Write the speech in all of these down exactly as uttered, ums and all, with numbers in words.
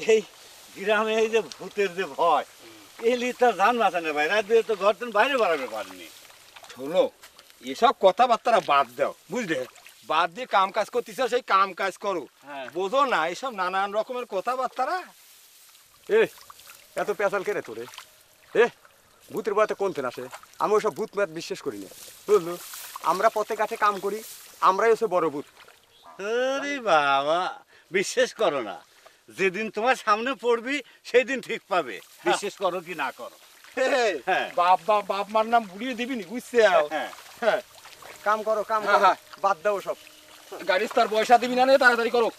এই গ্রামে এই যে ভূতের যে ভয় এলি তার জান বাঁচানো ভাই রাত দিয়ে তো ঘর থেকে বাইরে বাড়াবে পারেনি। শোনো এসব কথাবার্তা বাদ দাও বুঝলে, বাদ দিয়ে কাম কাজ করতেছ সেই কাম কাজ করো, বোঝো না এসব নানান রকমের কথাবার্তা। এ এত পেঁচাল কেড়ে তোরে এ ভূতের বয়াতে কোনতেন আসে? আমি ওসব ভূত ম্যাথ বিশ্বাস করি না বুঝলো। আমরা পথে কাছে কাম করি, আমরাই হচ্ছে বড় ভূত। আরে বাবা বিশ্বাস করো না, যেদিন তোমার সামনে পড়বি সেই দিন ঠিক পাবে, বিশ্বাস করো কি না করো। বাপ বাপ বাপ মার নাম ভুলিয়ে দিবি নি বুঝছে? হ্যাঁ কাম করো কাম করো, বাদ দাও সব। গাড়ির তার পয়সা দিবি না, তাড়াতাড়ি করো।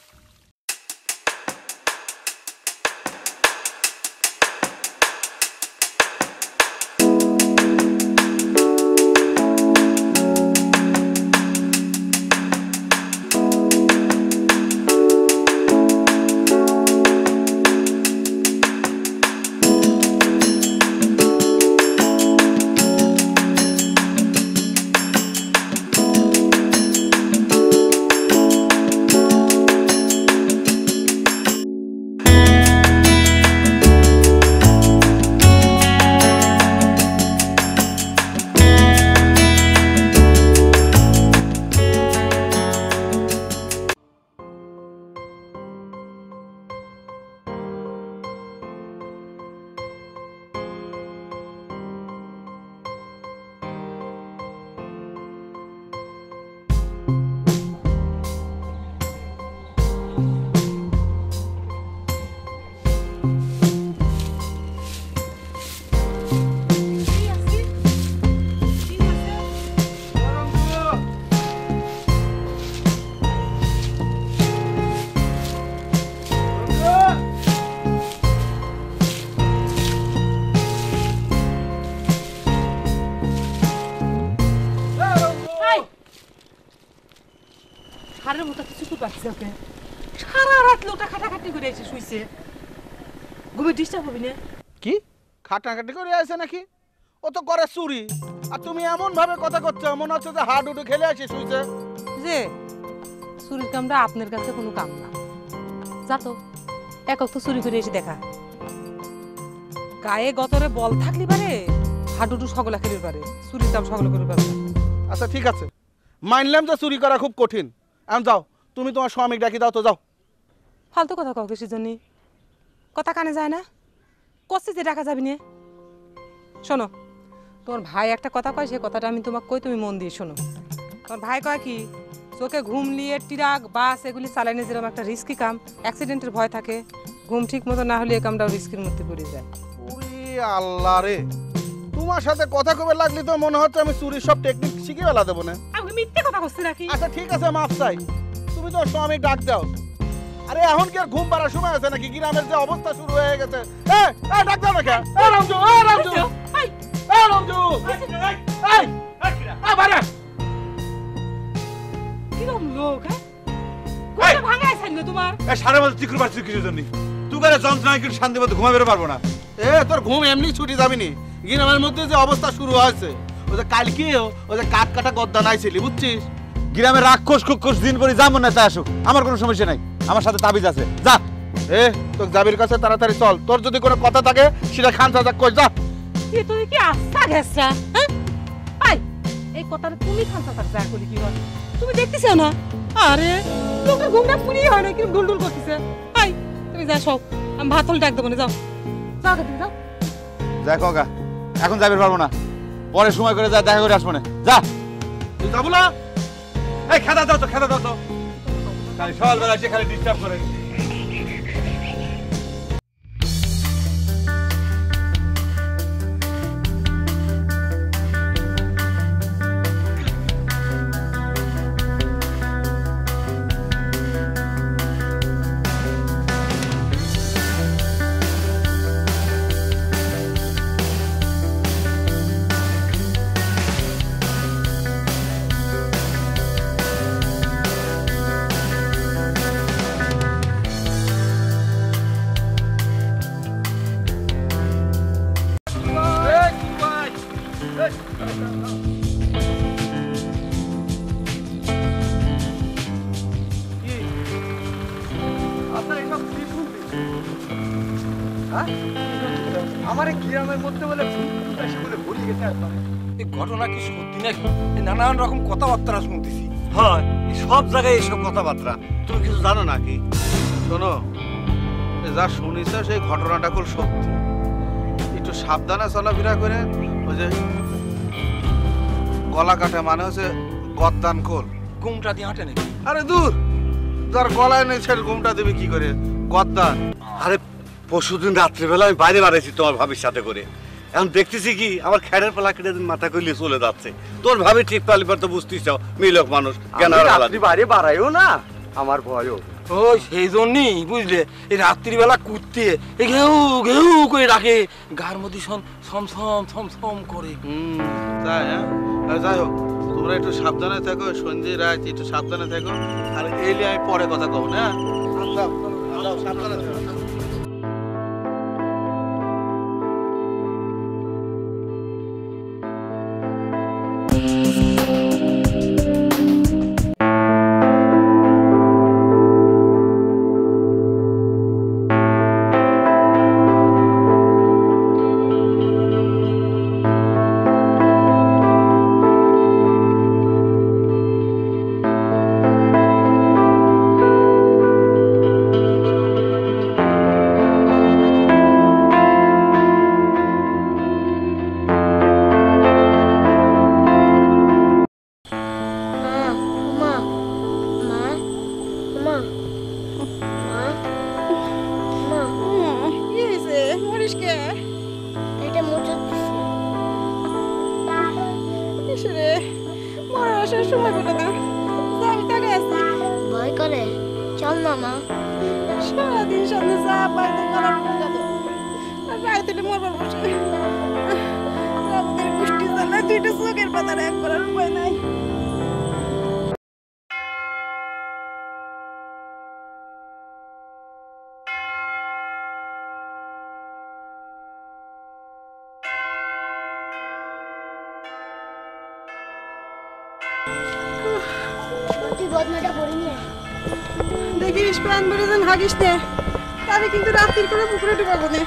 কি খাটাখাটি করে আছে নাকি? ও তো করে চুরি, আর তুমি এমন ভাবে কথা করছো মনে হচ্ছে যে হাড় উঠে খেলে আসে শুইছে। যে চুরির কামটা আপনার কাছে কোনো কাম না, যা তো একক তো চুরি করে এসে দেখা। গায়ে গতরে বল থাকলে পারে হাডুডু সকলা খেলে পারে, চুরির কাম সকলে করে পারে। আচ্ছা ঠিক আছে, মানলাম যে চুরি করা খুব কঠিন। এখন যাও, তুমি তোমার স্বামীকে ডাকি দাও তো, যাও। ফালতু কথা কাউ কিসের জন্য? কথা কানে যায় না, কষ্ট যে ডাকা যাবি না। শোনো, তোমার ভাই একটা কথা কয়, সে কথাটা আমি তোমাকে কই, তুমি মন দিয়ে শোনো। তোমার ভাই কয় কি, চোখে ঘুম নিয়ে ট্রাক বাস এগুলি চালানো যেরকম একটা রিস্কি কাম, অ্যাক্সিডেন্টের ভয় থাকে, ঘুম ঠিক মতো না হলে এই কামটাও রিস্কের মধ্যে পড়ে যায়। ওরে আল্লাহ রে, তোমার সাথে কথা কবে লাগলি তো মনে হচ্ছে আমি চুরির সব টেকনিক শিখে বেলা দেবো না। আমি মিথ্যে কথা বলছি নাকি? আচ্ছা ঠিক আছে, মাফ চাই, তুমি তো স্বামী ডাক দাও। আরে এখন কি আর ঘুম পাড়ার সময় আছে নাকি? গ্রামের যে অবস্থা শুরু হয়ে গেছে। এই এই ডাক দাও না কে? এই রামজু, এই রামজু, এই এই রামজু, এই এই বারে কি রকম লোক? হ্যাঁ কোন ভাঙায় ছাইল তোমার? এই সারা বছর চিকুর পারছিস কিছুর জন্য, তুই করে যন্ত্রণায় কি শান্তি মতো ঘুমাবে পারবো না। এ তোর ঘুম এমনি ছুটি যাবি নি। গ্রামের মধ্যে যে অবস্থা শুরু হয়েছে, ওই যে কালকেও ওই যে কাঠ কাটা গদ্দা নাইছিলি বুঝছিস? গ্রামের রাক্ষস খুক্ষস দিন পরে যা মনে চায় আসুক, আমার কোনো সমস্যা নাই, আমার সাথে তাবিজ আছে, যা। এ তোর জাবির কাছে তাড়াতাড়ি চল, তোর যদি কোনো কথা থাকে সেটা খান চাচা কই, যা। কি তুই কি আস্থা ঘেসরা? হ্যাঁ আই এই কথাটা তুমি খান চাচা যা কইলি কি হয়? তুমি দেখতেছো না? আরে লোকের ঘুমটা পুরি হয় না, কি ডুলডুল করতেছে। আই তুমি যা সব, আমি ভাত হল ডাক দেব না, যাও যাও তুমি যাও। দেখো গা এখন যাবে পারবো না, পরে সময় করে যা দেখা করে আসবো না, যা। তুই যাবো না? এই খেদা দাও তো, খেদা দাও তো, খালি সকালবেলা এসে খালি ডিস্টার্ব করে। হ্যাঁ আমার এই গ্রামের মধ্যে বলে ভূত ভূত এসে বলে ভুলে গেছে একবার। এই ঘটনা কি সত্যি নাকি? এই নানান রকম কথাবার্তা শুনতেছি। হয় এই সব জায়গায় এইসব কথাবার্তা, তুমি কিছু জানো নাকি? শোনো, এ যা শুনিস সেই ঘটনাটা খুব সত্যি। একটু সাবধানে চলাফেরা করে, ওই যে গলা কাটা মানে হচ্ছে গদ্দান কোল। ঘুমটা দিয়ে হাঁটে নাকি? আরে দূর, যার গলায় নেই সে ঘুমটা দেবে কি করে? গদ্দান। আরে পরশুদিন রাত্রিবেলা আমি বাইরে বাড়াইছি তোমার ভাবির সাথে করে, এখন দেখতেছি কি আমার খেড়ের পালা কেটে মাথা কইলে চলে যাচ্ছে। তোর ভাবি ঠিক পালি পর তো বুঝতেছ মিলক মানুষ কেন আমি রাত্রি বাইরে বাড়াইও না, আমার ভয়ও। ওই সেই জন্যই বুঝলে এই রাত্রিবেলা কুত্তে এই ঘেউ ঘেউ করে ডাকে, গার মধ্যে সম সম সম সম করে। হুম, তাই হ্যাঁ। আর যাই হোক, তোমরা একটু সাবধানে থাকো, সন্ধ্যে রাত একটু সাবধানে থাকো। আর এই নিয়ে আমি পরে কথা কব না। সাবধানে থাকো। ভয় করে? চল না মা। সারাদিন সামনে যা পাইতে গলার পোকা তো আর রাইতে মরবার বসে আমাদের গোষ্ঠী জ্বালায় দুইটা চোখের পাতার এক করার উপায় নাই। তুই বদনাটা পড়ে নিয়ে দেখিস প্রাণ বেড়ে যেন হাগিস নে, তাহলে কিন্তু রাত্রির করে পুকুরে ঢুকাবো না।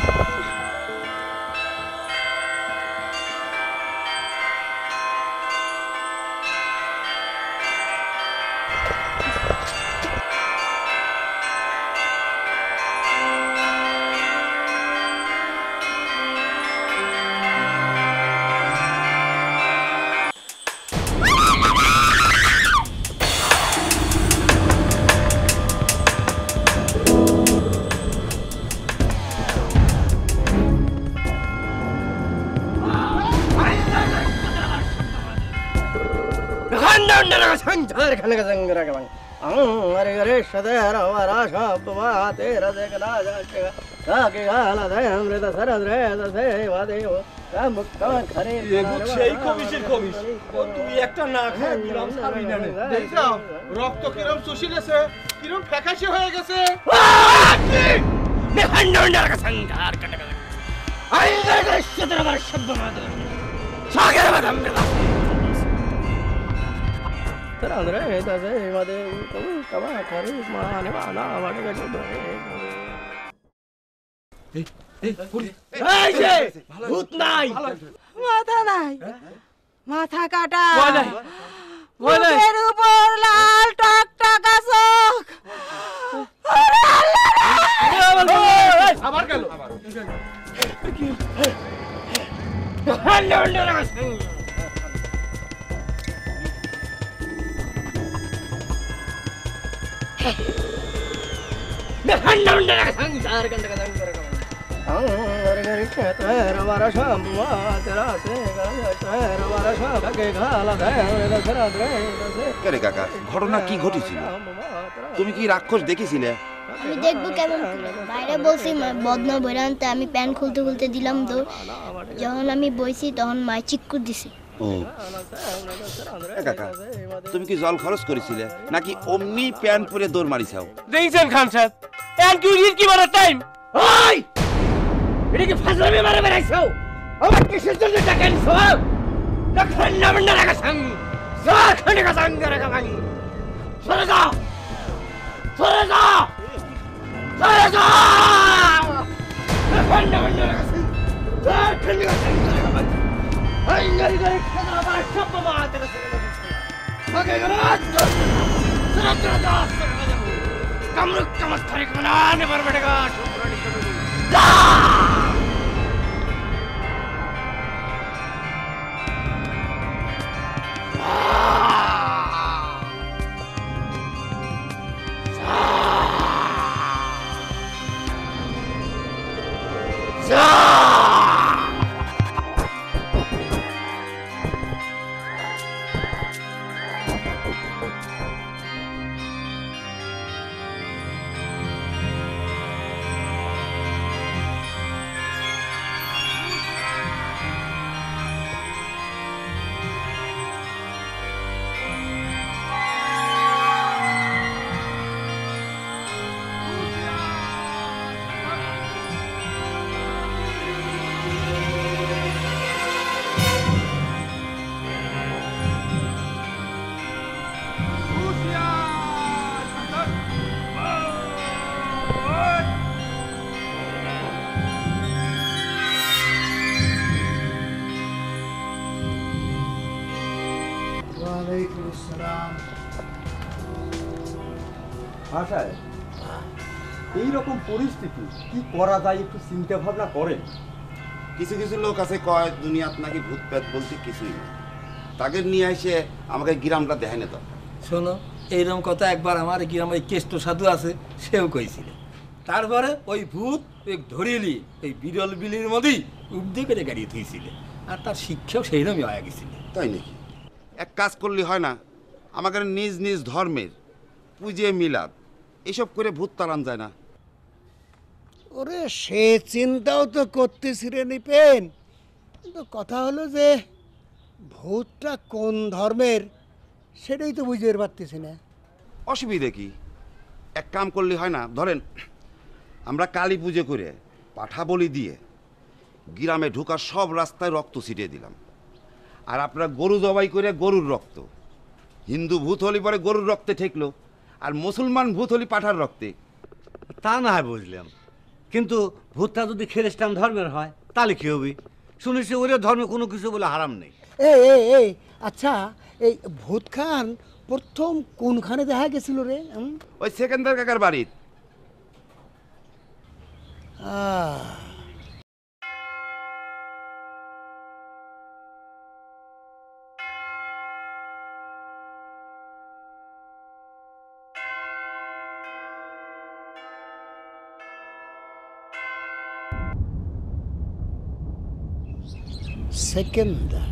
রক্ত কিরম চুষিলেছে, কিরম ফ্যাকাশে হয়ে গেছে। ভূত নাই, মাথা নাই, মাথা কাটা, ভয় নাই। মুখের উপর লাল টকটকা চোখ। আবার গেল। কেরে কাকা, ঘটনা কি ঘটেছিল? তুমি কি রাক্ষস দেখেছিলে? আমি দেখবো কেমন করে? বাইরে বলছি বদনা বইরা আনতে, আমি প্যান্ট খুলতে খুলতে দিলাম দৌড়। যখন আমি বইছি তখন মাই চিক্কুর দিছে। ও এ কাকা, তুমি কি জল খরচ করেছিলে নাকি অমনি প্যান্ট পরে দৌড় মারিছাও? দেখছেন খান সাহেব, এর কি কি মারার টাইম? ওই এটা কি ফাজলামি মারা বেরাইছো? আমার কিসের জন্য টাকা নিছো? লক্ষণ নাম না রাখা সঙ্গ যা খানে কা সঙ্গ রাখা ভাঙি। সরে যাও, সরে যাও, সরে যাও। ঠান্ডা ঠান্ডা লাগাছে ঠান্ডা ঠান্ডা এই গাড়ি গাড়ি খানা আমার সব বাবা হাতে রেখে গেছে ওকে গেল সরা সরা দাস কামরুক কামত তারিখ বানানে पर बैठेगा শুক্রানি করে ভাষায় এইরকম পরিস্থিতি কি করা যায় একটু চিন্তা ভাবনা করেন। কিছু কিছু লোক আছে কয় দুনিয়াত নাকি ভূত প্রেত বলতে কিছুই নেই, তাকে নিয়ে এসে আমাকে গ্রামটা দেখায় না। তো শোনো, এইরকম কথা একবার আমার গ্রামে কেষ্ট সাধু আছে, সেও কইছিল। তারপরে ওই ভূত ধরিলি এই বিরল বিলির মধ্যেই উদ্যোগ করে গাড়িয়ে থুইছিল, আর তার শিক্ষাও সেইরকমই হয়ে গেছিল। তাই নাকি? এক কাজ করলে হয় না, আমাকে নিজ নিজ ধর্মের পুজে মিলাদ এসব করে ভূত তাড়ান যায় না? ওরে সে চিন্তাও তো করতেছি রে নিপেন, কিন্তু কথা হলো যে ভূতটা কোন ধর্মের সেটাই তো বুঝতে পারতেছি না। অসুবিধে কি? এক কাম করলে হয় না, ধরেন আমরা কালী পুজো করে পাঠা বলি দিয়ে গ্রামে ঢোকার সব রাস্তায় রক্ত ছিটিয়ে দিলাম, আর আপনারা গরু জবাই করে গরুর রক্ত। হিন্দু ভূত হলি পরে গরুর রক্তে ঠেকলো, আর মুসলমান ভূত হলি পাঠার রক্তে। তা না হয় বুঝলাম, কিন্তু ভূতটা যদি খ্রিস্টান ধর্মের হয় তাহলে কি হবে? শুনেছি ওরে ধর্মে কোনো কিছু বলে হারাম নেই। এই এই এই আচ্ছা, এই ভূত খান প্রথম কোনখানে দেখা গেছিল রে? হুম? ওই সেকেন্দার কাকার বাড়ির। আহ সেকেন্দার।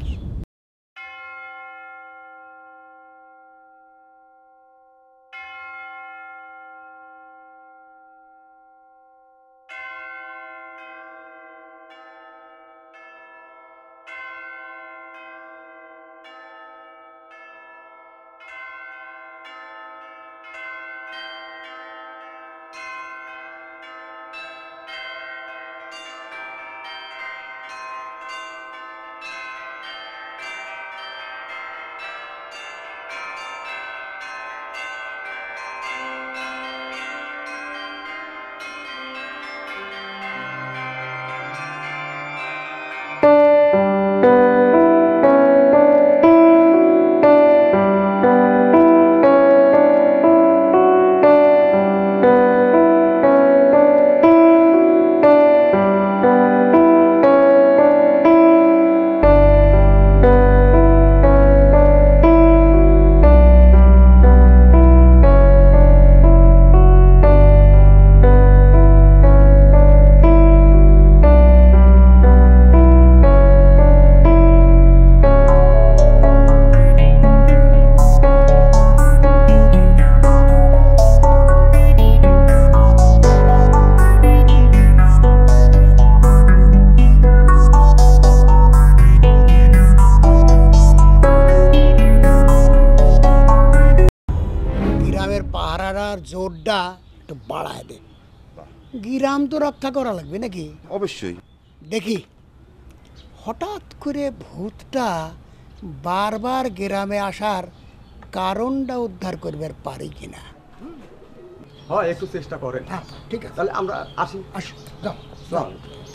জোরটা একটু বাড়ায় দে, গ্রাম তো রক্ষা করা লাগবে নাকি? অবশ্যই। দেখি হঠাৎ করে ভূতটা বারবার গ্রামে আসার কারণটা উদ্ধার করবার পারি কিনা। হয় একটু চেষ্টা করেন। হ্যাঁ ঠিক আছে, তাহলে আমরা আসি। আসো যাও চল।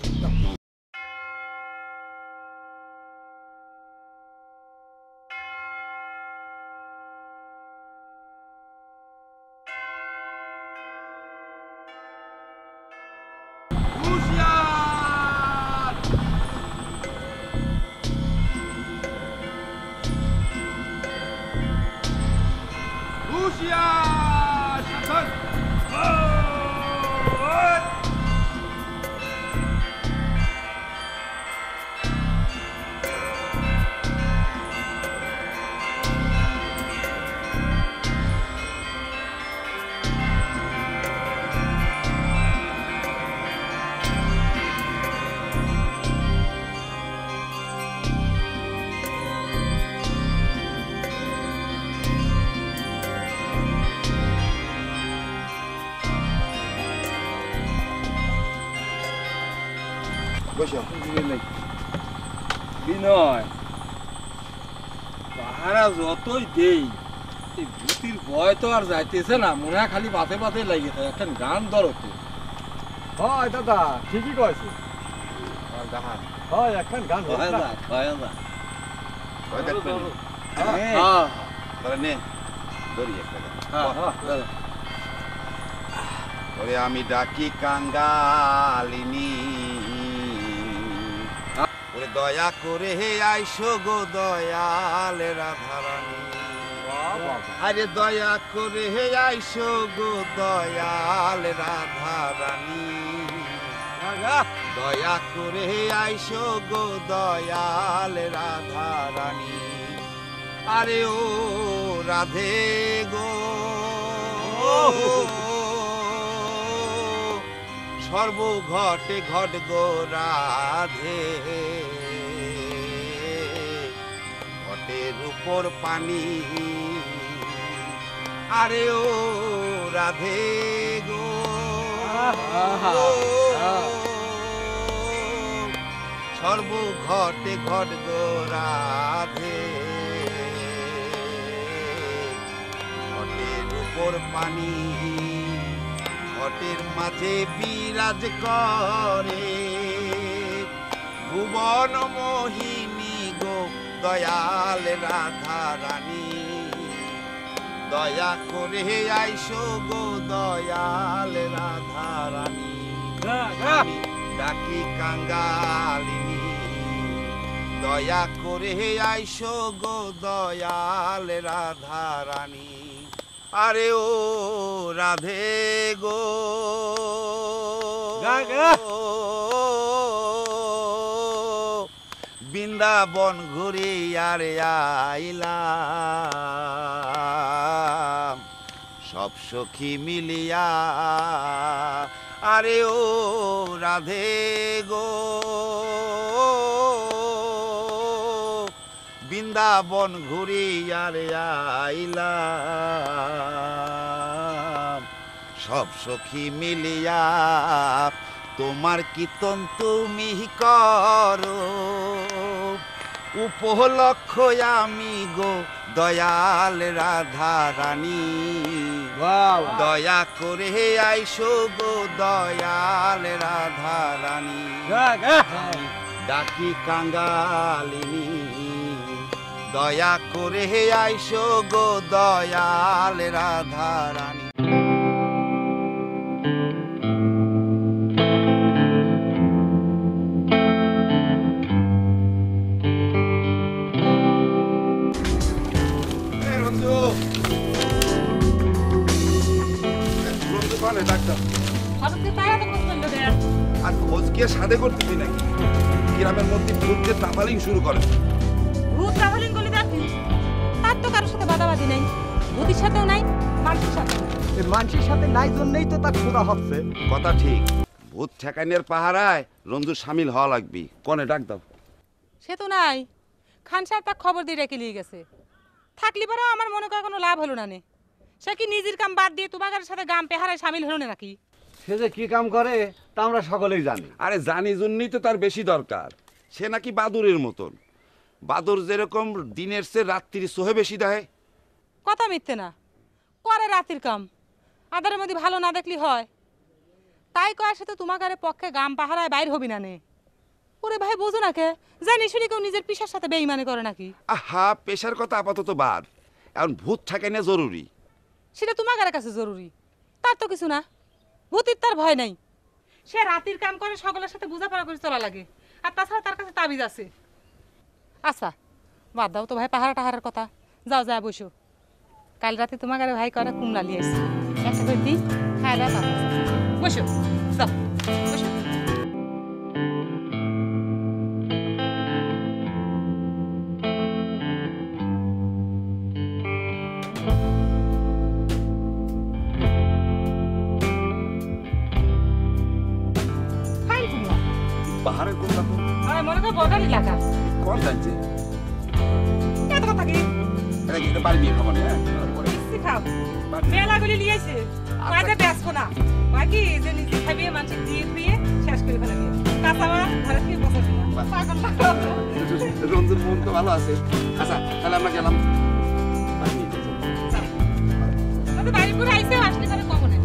বিনয়, পাহারা যতই দেই এই ভূতির ভয় তো আর যাইতেছে না, মনে হয় খালি বাতে বাতে লাগিয়েছে। একটা গান ধরো তো। হয় দাদা ঠিকই কয়েছে। হয় একখান গান হোক না। ভয় দেখবেন হ্যাঁ তাহলে নে ধরি একটা গান। হ্যাঁ হ্যাঁ ওরে আমি ডাকি কাঙ্গালিনী, ওরে দয়া করে হে আইসো গো দয়াল রাধারানী, আরে দয়া করে হে আইসো গো দয়াল রাধারানী, দয়া করে হে আইসো গো দয়াল রাধারানী, আরে ও রাধে গো সর্ব ঘটে ঘট গো রাধে, ঘটের উপর পানি, আরে ও রাধে গো সর্ব ঘটে ঘট গো রাধে, ঘটের উপর পানি, ঘটের মাঝে বিরাজ করে ভুবন মোহিনী গো দয়াল রাধারানী, দয়া করে আইসো গো দয়াল রাধারানী, আমি ডাকি কাঙ্গালিনী, দয়া করে আইসো গো দয়াল রাধারানী, আরে ও রাধে গো বৃন্দাবন ঘুরে আরে আইলাম সব সখী মিলিয়া, আরে ও রাধে গো বৃন্দাবন ঘুরে আরে আইলাম সব সখী মিলিয়া, তোমার কীর্তন তুমি করো উপলক্ষ আমি গো দয়াল রাধারানী, দয়া করে আইসো গো দয়াল রাধারানী, ডাকি কাঙ্গালিনী, দয়া করে আইসো গো দয়াল রাধারানী। আর খোঁজ গিয়ে সাথে করতেছি নাকি গ্রামের মধ্যে ভূতকে ট্রাভেলিং শুরু করে। ভূত ট্রাভেলিং করলে দেখি তার তো কারোর সাথে বাদাবাদি নাই, ভূতির সাথেও নাই, মানুষের সাথে। মানুষের সাথে নাই জন্যই তো তার খোদা হচ্ছে। কথা ঠিক, ভূত ঠেকাইনের পাহারায় রঞ্জু সামিল হওয়া লাগবি। কোনে ডাক দাও। সে তো নাই, খান সাহেব তার খবর দিয়ে রেখে নিয়ে গেছে। থাকলি পরেও আমার মনে করার কোনো লাভ হলো না নে। সে কি নিজের কাম বাদ দিয়ে তোমার সাথে গাম পেহারায় সামিল হলো না নাকি? সে যে কি কাম করে তা আমরা সকলেই জানি। আরে জানি জন্যই তো তার বেশি দরকার। সে নাকি বাদুরের মতন, বাদুর যেরকম দিনের চেয়ে রাত্রির সোহে বেশি দেয়। কথা মিথ্যে না, করে রাতের কাম। আদারের মধ্যে ভালো না দেখলি হয়, তাই কয়ার সাথে তোমার পক্ষে গাম পাহারায় বাইর হবি না নে। ওরে ভাই বোঝো না কে, জানি শুনি কেউ নিজের পিসার সাথে বেইমানি করে নাকি? আহা, পেশার কথা আপাতত বাদ, এখন ভূত থাকে না জরুরি। সেটা তোমার কাছে জরুরি, তার তো কিছু না। ভূতির তার ভয় নাই, সে রাতের কাম করে সকলের সাথে বোঝাপড়া করে চলা লাগে, আর তাছাড়া তার কাছে তাবিজ আছে। আচ্ছা বাদ দাও তো ভাই পাহাড়া টাহারের কথা, যাও যা বসো। কাল রাতে তোমার ভাই করে কুমড়া নিয়ে এসছি, একটা করে দিই খাই দাও, বসো যাও বসো। পাহাড়ের কুমড়া তো আমার মনে হয় বর্ডার এলাকা। কোন জানছে? এত কথা কি? এটা কি বাড়ি নিয়ে খাবো না? মিষ্টি খাও, মেলাগুলি নিয়েছে, মাঝে ব্যস্ত না। বাকি যে নিজে খাবিয়ে মানুষকে দিয়ে ধুয়ে শেষ করে ফেলাবি, কাঁচামা ঘরে থেকে বসাবি না। পাগল পাগল। রঞ্জুর মন তো ভালো আছে। আচ্ছা তাহলে আমরা গেলাম বাড়ি নিয়ে যাই। আমাদের বাড়ি করে আইসে আসলে করে কব না।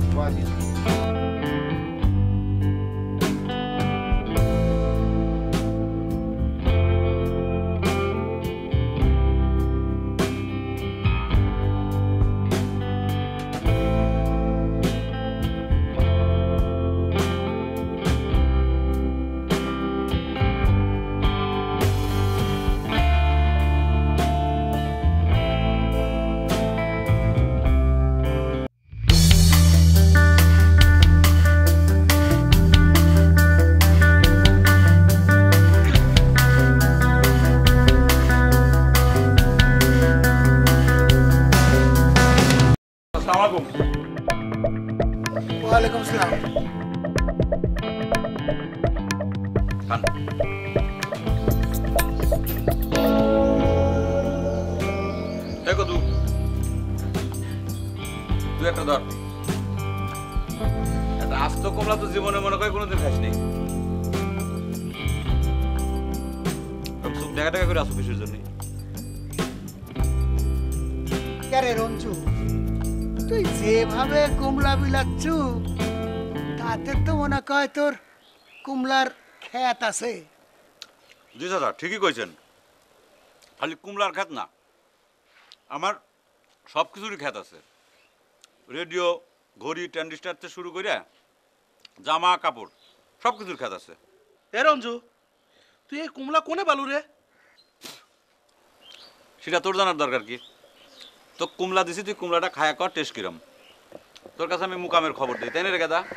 ওয়ালাইকুম আসসালাম। দেখো তু তুই একটা ধর, একটা আস্ত কমলা তো জীবনে মনে করে কোনোদিন খাস নেই। চোখ দেখা দেখা করে আসো কিসের জন্য? আরে রঞ্জু, তুই যেভাবে কুমলা বিলাচ্ছু তাতে তো মনে কয় তোর কুমলার খেত আছে। জি দাদা ঠিকই কইছেন, খালি কুমলার খ্যাত না, আমার সব কিছুরই খ্যাত আছে। রেডিও, ঘড়ি, ট্রানজিস্টার থেকে শুরু করে জামা কাপড় সব কিছুর খ্যাত আছে। এ রঞ্জু, তুই এই কুমলা কোনে পালু রে? সেটা তোর জানার দরকার কি? তো কুমলা দিছি, তুই কুমলাটা খায়া কর, টেস্ট কিরম। তোর কাছে আমি মুকামের খবর দিই, তাই না রে গাদা?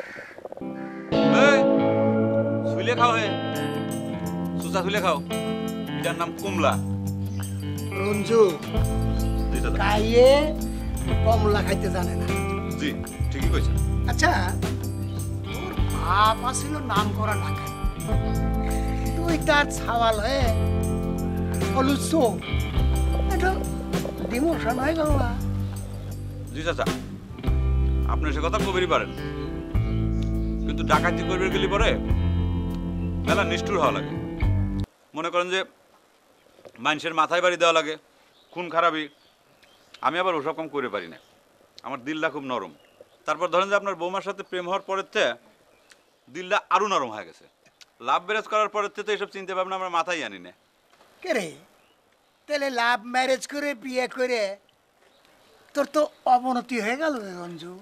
শুলে খাও, হে সুচা শুলে খাও, এটার নাম কুমলা। রঞ্জু খাইয়ে কমলা খাইতে জানে না। জি ঠিকই কইছেন। আচ্ছা তোর বাপ আসিল নাম করা ঢাকা, তুই তার ছাওয়াল হয়ে হলুদ এটা ডিমোশন হয়ে গেল না? জি চাচা, আপনি সে কথা কবেরই পারেন, কিন্তু ডাকাতি করবে গেলে পরে মেলা নিষ্ঠুর হওয়া লাগে। মনে করেন যে মানুষের মাথায় বাড়ি দেওয়া লাগে, খুন খারাপি। আমি আবার ওসব কম করে পারি না, আমার দিলটা খুব নরম। তারপর ধরেন যে আপনার বৌমার সাথে প্রেম হওয়ার পরের থেকে দিলটা আরও নরম হয়ে গেছে। লাভ ম্যারেজ করার পরের থেকে তো এইসব চিন্তা ভাবনা আমরা মাথায় আনি না। কে রে, তাহলে লাভ ম্যারেজ করে বিয়ে করে তোর তো অবনতি হয়ে গেল রে রঞ্জু।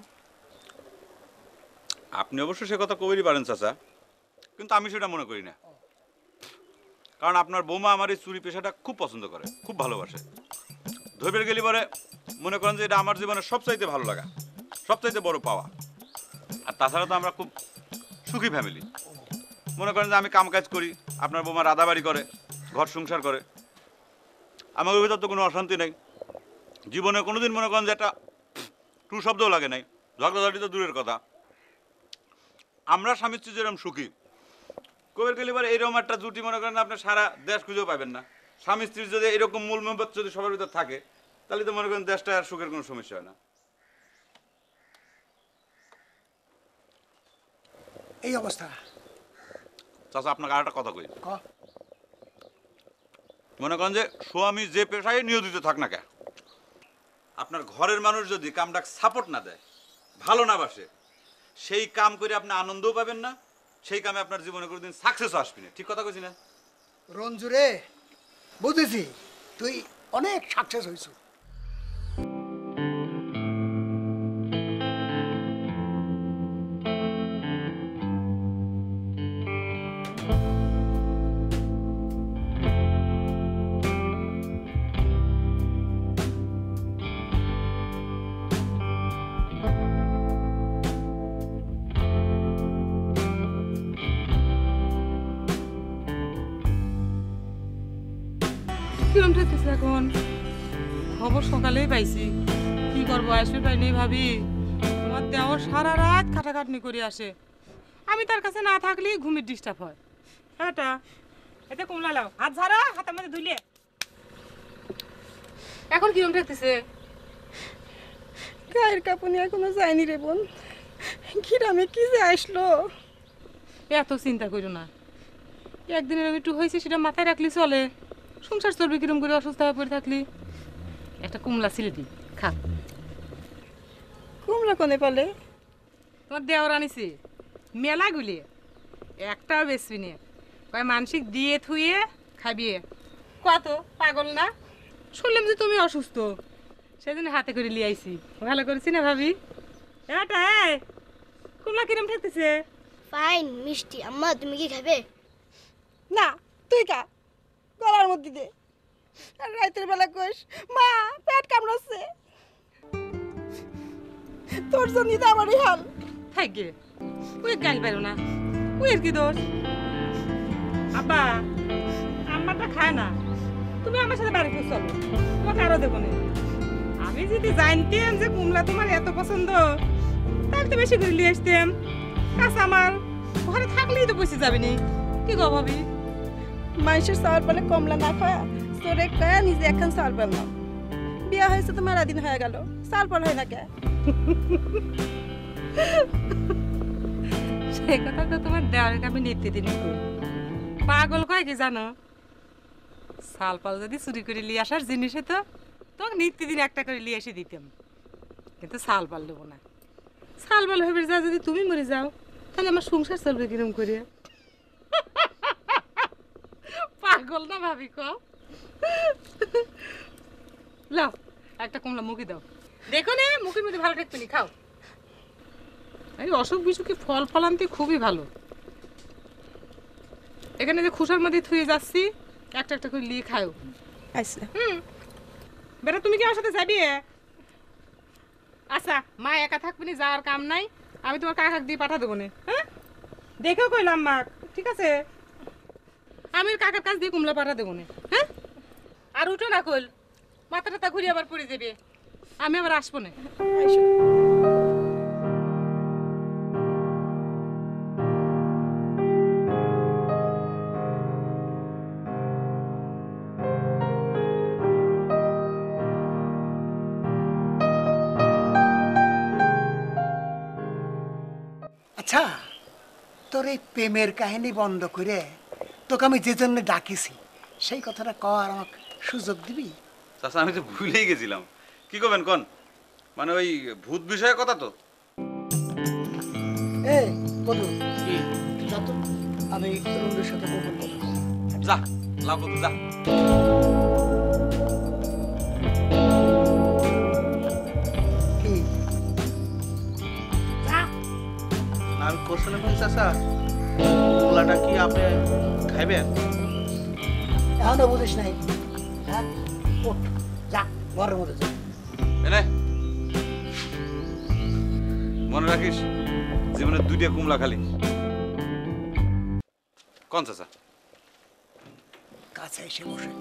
আপনি অবশ্য সে কথা কবেরই পারেন চাচা, কিন্তু আমি সেটা মনে করি না। কারণ আপনার বৌমা আমার এই চুরি পেশাটা খুব পছন্দ করে, খুব ভালোবাসে। ধরবে গেলে পরে মনে করেন যে এটা আমার জীবনের সবচাইতে ভালো লাগা, সবচাইতে বড় পাওয়া। আর তাছাড়া তো আমরা খুব সুখী ফ্যামিলি। মনে করেন যে আমি কাম কাজ করি, আপনার বৌমা রাধাবাড়ি করে, ঘর সংসার করে, আমাদের ভিতর তো কোনো অশান্তি নেই। জীবনে কোনোদিন মনে করেন যে একটা টু শব্দও লাগে নাই, ঝগড়াঝাটি তো দূরের কথা। আমরা স্বামী স্ত্রী যেরকম সুখী, কবের গেলে পরে এইরকম একটা জুটি মনে করেন আপনি সারা দেশ খুঁজেও পাবেন না। স্বামী স্ত্রীর যদি এরকম মূল মহব্বত যদি সবার ভিতর থাকে, তাহলে তো মনে করেন দেশটা আর সুখের কোনো সমস্যা হয় না। এই অবস্থা চাচা আপনাকে আর একটা কথা কই, মনে করেন যে স্বামী যে পেশায় নিয়োজিত থাক না কে, আপনার ঘরের মানুষ যদি কামটাকে সাপোর্ট না দেয়, ভালো না বাসে, সেই কাম করে আপনি আনন্দও পাবেন না, সেই কামে আপনার জীবনে কোনোদিন সাকসেসও আসবে না। ঠিক কথা কইছি না? রঞ্জু রে, বুঝেছি তুই অনেক সাকসেস হয়েছ। কিরম ঠেকতেছে এখন? খবর সকালেই পাইছি, কি করবো আসবে পাইনি ভাবি। তোমার দেওয়ার সারা রাত খাটাখাটনি করে আসে, আমি তার কাছে না থাকলেই ঘুমের ডিস্টার্ব হয়। এটা এটা কমলা লাও, হাত ঝাড়া, হাতের মধ্যে ধুলে। এখন কিরম ঠেকতেছে? গায়ের কাঁপুনি এখনো যায়নি রে বোন, গ্রামে কি যে আসলো। এত চিন্তা করো না, একদিনের আমি একটু হয়েছে সেটা মাথায় রাখলি চলে। সংসার চলবে কিরম করে অসুস্থ হয়ে পড়ে থাকলি? একটা কুমলা ছিলে দি, খা। কুমড়া কোনে পালে? তোমার দেওয়ার আনিছি মেলা গুলি, একটাও বেশি নে, কয় মানসিক দিয়ে থুয়ে খাবিয়ে। কত পাগল না? শুনলাম যে তুমি অসুস্থ, সেদিন হাতে করে লিয়ে আইছি। ভালো করেছি না ভাবি? এটা কুমলা কিরম ঠেকতেছে? ফাইন মিষ্টি। আম্মা তুমি কি খাবে? না তুই খা, গলার মধ্যে দে। আর রাতের বেলা কইস মা পেট কামড়াচ্ছে, তোর জন্য তো আমারই হাল। থাকে ওই গাল পারো না, ওই এর কি দোষ? আব্বা আম্মাটা খায় না, তুমি আমার সাথে বাড়িতে চলো, তোমাকে আরো দেবো না। আমি যদি জানতাম যে কুমলা তোমার এত পছন্দ, তাহলে তো বেশি করে নিয়ে আসতাম। কাছে আমার ঘরে থাকলেই তো বসে যাবে নি। কি গো ভাবি? মানুষের চাওয়ার পালে কমলা না খায়, চোরে খায় নিজে এখন চাল পারলাম। বিয়া হয়েছে তো মেলা দিন হয়ে গেল, চাল পাল হয় না কে? সেই কথা তো তোমার দেওয়ারকে আমি নিত্যদিনই করি। পাগল কয় কি জানো, চাল পাল যদি চুরি করে নিয়ে আসার জিনিসে তো তোমাকে নিত্যদিন একটা করে নিয়ে এসে দিতাম, কিন্তু চাল পাল দেবো না। চাল পাল হয়ে যা যদি তুমি মরে যাও, তাহলে আমার সংসার চলবে কিরম করে? পাগল না ভাবি ক? লাও একটা কমলা মুখে দাও, দেখো না মুখের মধ্যে ভালো ঠেকবে নি, খাও। এই অসুখ বিসুখে ফল ফলান্তি খুবই ভালো। এখানে যে খুশার মধ্যে থুয়ে যাচ্ছি, একটা একটা করে নিয়ে খাও। আচ্ছা হুম, বেটা তুমি কি আমার সাথে যাবি? আচ্ছা মা একা থাকবি না, যাওয়ার কাম নাই, আমি তোমার কাকাক দিয়ে পাঠা দেবো না। হ্যাঁ দেখেও কইলাম মা, ঠিক আছে? আমি কাকার কাছ দিয়ে কুমলা পাঠা দেবো না। হ্যাঁ আর উঠো না কইল, মাথা টাথা ঘুরে আবার পড়ে যাবে, আমি আবার আসবো না। আচ্ছা, তোর এই প্রেমের কাহিনী বন্ধ করে তোকে আমি যে জন্য ডাকিছি সেই কথাটা কর, আমাকে সুযোগ দিবি? চাচা আমি তো ভুলেই গেছিলাম। কি করবেন কন? মানে ওই ভূত বিষয়ে কথা তো? এই বধু, যা তো, আমি রুন্ডুর সাথে গোপন কথা বলবো। যা লাভ বন্ধু যা। কি আমি কোশ্চেন চাচা, পোলাটা কি আপনি খাইবেন? এখনো বুঝিস নাই? হ্যাঁ ওঠ, যা ঘরের মধ্যে যা। এনে মনে রাখিস, জীবনে দুইটা কুমলা খালি। কোন চাচা? কাছে এসে বসে।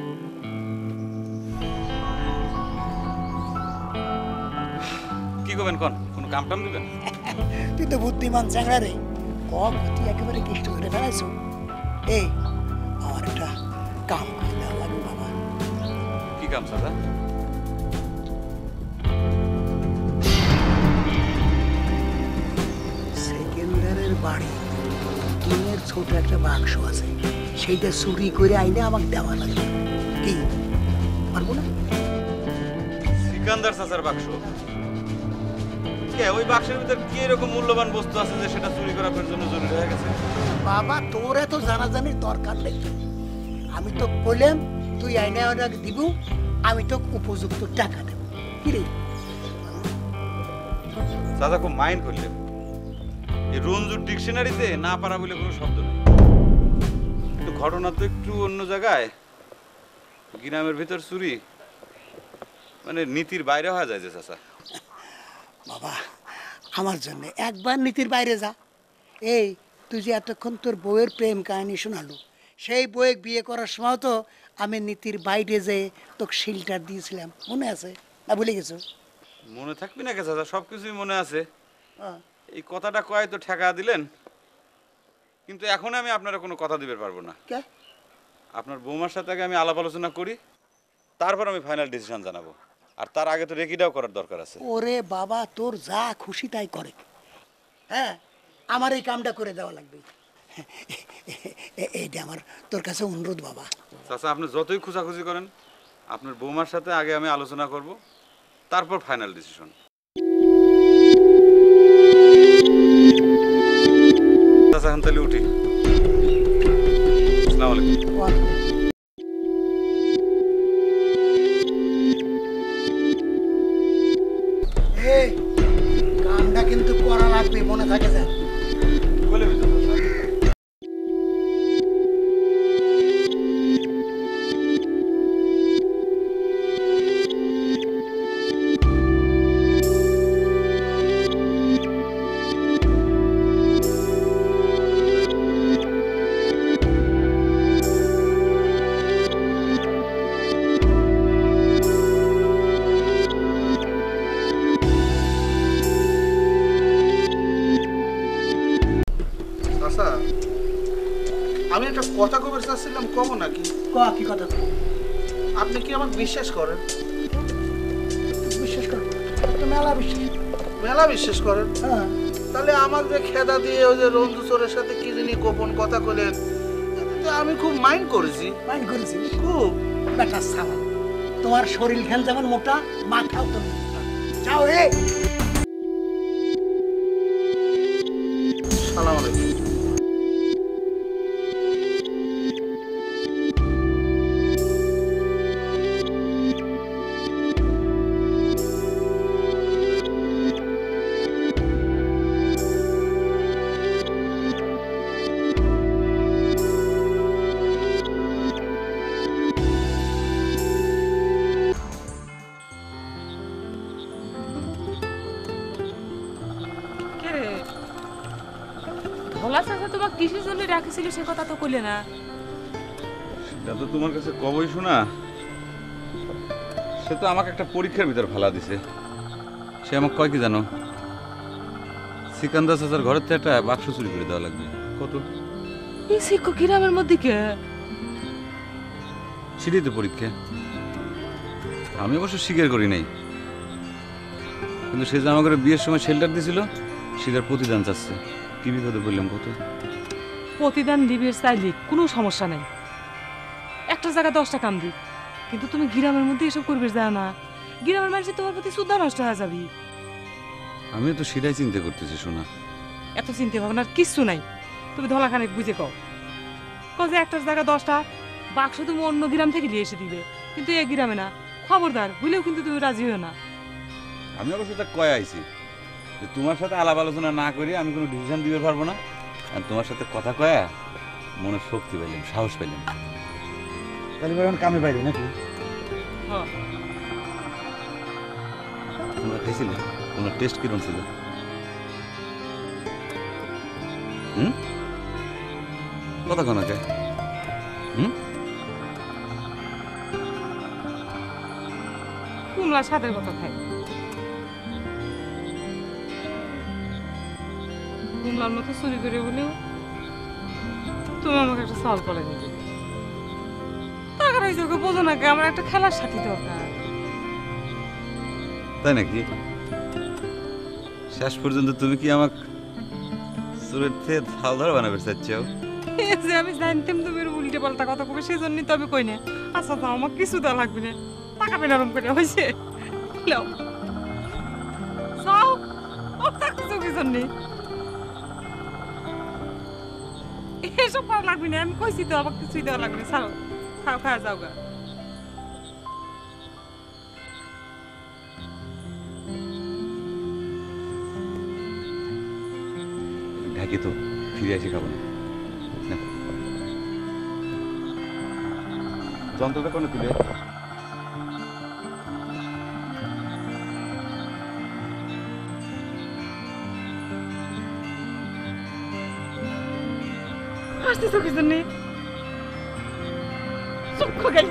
কি করবেন কন? কোনো কাম টাম দিবেন? তুই তো বুদ্ধিমান চ্যাংড়া রে, কক তুই একেবারে কৃষ্ট করে ফেলাইছো। এই আমার একটা কাম করে দেওয়া লাগবে বাবা। কি কাম চাচা? সেকেন্ডারের বাড়ি টিনের ছোট একটা বাক্স আছে, সেইটা চুরি করে আইনে আমাকে দেওয়া লাগবে। কি পারবো না? সিকান্দার চাচার বাক্স? কে ওই বাক্সের ভিতর কি এরকম মূল্যবান বস্তু আছে যে সেটা চুরি করা আপনার জন্য জরুরি হয়ে গেছে? বাবা তোর এত জানাজানির দরকার নেই। আমি তো কইলাম তুই আইনা ওনাকে দিব, আমি তো উপযুক্ত টাকা দেব। কি রে দাদা খুব মাইন্ড করলেন, এই রঞ্জুর ডিকশনারিতে না পারা বলে কোনো শব্দ নেই। কিন্তু ঘটনা তো একটু অন্য জায়গায়। গ্রামের ভিতর চুরি মানে নীতির বাইরে হয়ে যায় যে চাচা। বাবা আমার জন্য একবার নীতির বাইরে যা। এই তুই যে এতক্ষণ তোর বউয়ের প্রেম কাহিনী শোনালো, সেই বউয়ে বিয়ে করার সময় তো আমি নীতির বাইরে যে তোকে শিলটার দিয়েছিলাম, মনে আছে না? ভুলে গেছো? মনে থাকবি না কে চাচা, সব কিছুই মনে আছে। এই কথাটা কয় তো ঠেকা দিলেন, কিন্তু এখন আমি আপনারা কোনো কথা দিতে পারবো না। কে? আপনার বৌমার সাথে আগে আমি আলাপ আলোচনা করি, তারপর আমি ফাইনাল ডিসিশন জানাবো। আর তার আগে তো রেকিটাও করার দরকার আছে। ওরে বাবা তোর যা খুশি তাই করে। হ্যাঁ আমার এই কামটা করে দেওয়া লাগবে। এইটা আমার তোর কাছে অনুরোধ বাবা। চাচা আপনি যতই খোঁজাখুঁজি করেন, আপনার বৌমার সাথে আগে আমি আলোচনা করব, তারপর ফাইনাল ডিসিশন। চাচা এখন তাহলে উঠি। আসসালামু আলাইকুম। এই কামটা কিন্তু করা লাগবে, মনে থাকে যা। বলে দিতে চাচা। আমি একটা কথা কবে চাচ্ছিলাম, কব নাকি? কি কথা? আপনি কি আমাকে বিশ্বাস করেন? বিশ্বাস করেন? মেলা বিশ্বাস। মেলা বিশ্বাস করেন? হ্যাঁ। তাহলে আমার যে খেদা দিয়ে ওই যে রঞ্জু চোরের সাথে কি যিনি গোপন কথা কইলেন, আমি খুব মাইন্ড করেছি। মাইন্ড করেছিস? খুব। বেটা সালা, তোমার শরীর খান যেমন মোটা, মাথাও তো মোটা। যাও রে। সালাম আলাইকুম। ভোলা চাচা তোমার কিসের জন্য রাখিছিল সে কথা তো কইলে না। সেটা তো তোমার কাছে কবই শোনা। সে তো আমাকে একটা পরীক্ষার ভিতর ফেলা দিছে। সে আমাকে কয় কি জানো, সিকান্দার চাচার ঘরের থেকে একটা বাক্স চুরি করে দেওয়া লাগবে। কত? এই শিক্ষক গ্রামের মধ্যে কে? সেটাই তো পরীক্ষা। আমি অবশ্য স্বীকার করি নাই, কিন্তু সে যে আমাকে বিয়ের সময় শেল্টার দিছিল সেটার প্রতিদান চাচ্ছে। কি বিপদে বললাম কত? প্রতিদান দিবের চাইলে কোনো সমস্যা নেই, একটা জায়গায় দশটা কাম দিক, কিন্তু তুমি গ্রামের মধ্যে এসব করবে যাও না। গ্রামের মানুষের তোমার প্রতি শ্রদ্ধা নষ্ট হয়ে যাবি। আমিও তো সেটাই চিন্তা করতেছি শোনা। এত চিন্তা ভাবনার কিচ্ছু নাই। তুমি ধলাখানে বুঝে কও কও যে একটার জায়গা দশটা বাক্স তুমি অন্য গ্রাম থেকে নিয়ে এসে দিবে, কিন্তু এই গ্রামে না। খবরদার ভুলেও কিন্তু তুমি রাজি হও না। আমি অবশ্য তা কয়ে আইছি যে তোমার সাথে আলাপ আলোচনা না করে আমি কোনো ডিসিশন দিতে পারবো না। আর তোমার সাথে কথা কয়া মনের শক্তি পাইলাম, সাহস পাইলাম। তাহলে এখন কামে পাইলি নাকি? হ্যাঁ। তোমরা খাইছিলে? তোমার টেস্ট কিরকম ছিল? হুম কথা কোন কে? হুম কুমলা সাদের কথা খাই। কুমলার মতো চুরি করে বলেও তুমি আমাকে একটা সলভ করে দিবে। টাকার এই চোখে বোঝো নাকি আমার একটা খেলার সাথী দরকার। তাই নাকি? শেষ পর্যন্ত তুমি কি আমাকে চোরের থেকে থাল ধরা বানাবে চাচ্ছাও? যে আমি জানতাম তুমি উল্টে পাল্টা কথা কবে, সেই জন্যই তো আমি কই না। আচ্ছা তো আমার কিছু দেওয়া লাগবে না, টাকা পেন আরম্ভ করে হয়েছে। যাও জন্য এসব খাওয়া লাগবে না আমি কইছি তো আমাকে কিছুই দেওয়া লাগবে না ছাড়ো খাও খাওয়া যাও গা ঢাকি তো ফিরে আসি খাবো না যন্ত্রটা কোনো তুলে হাসতেছো কি জন্য চক্ষু গেল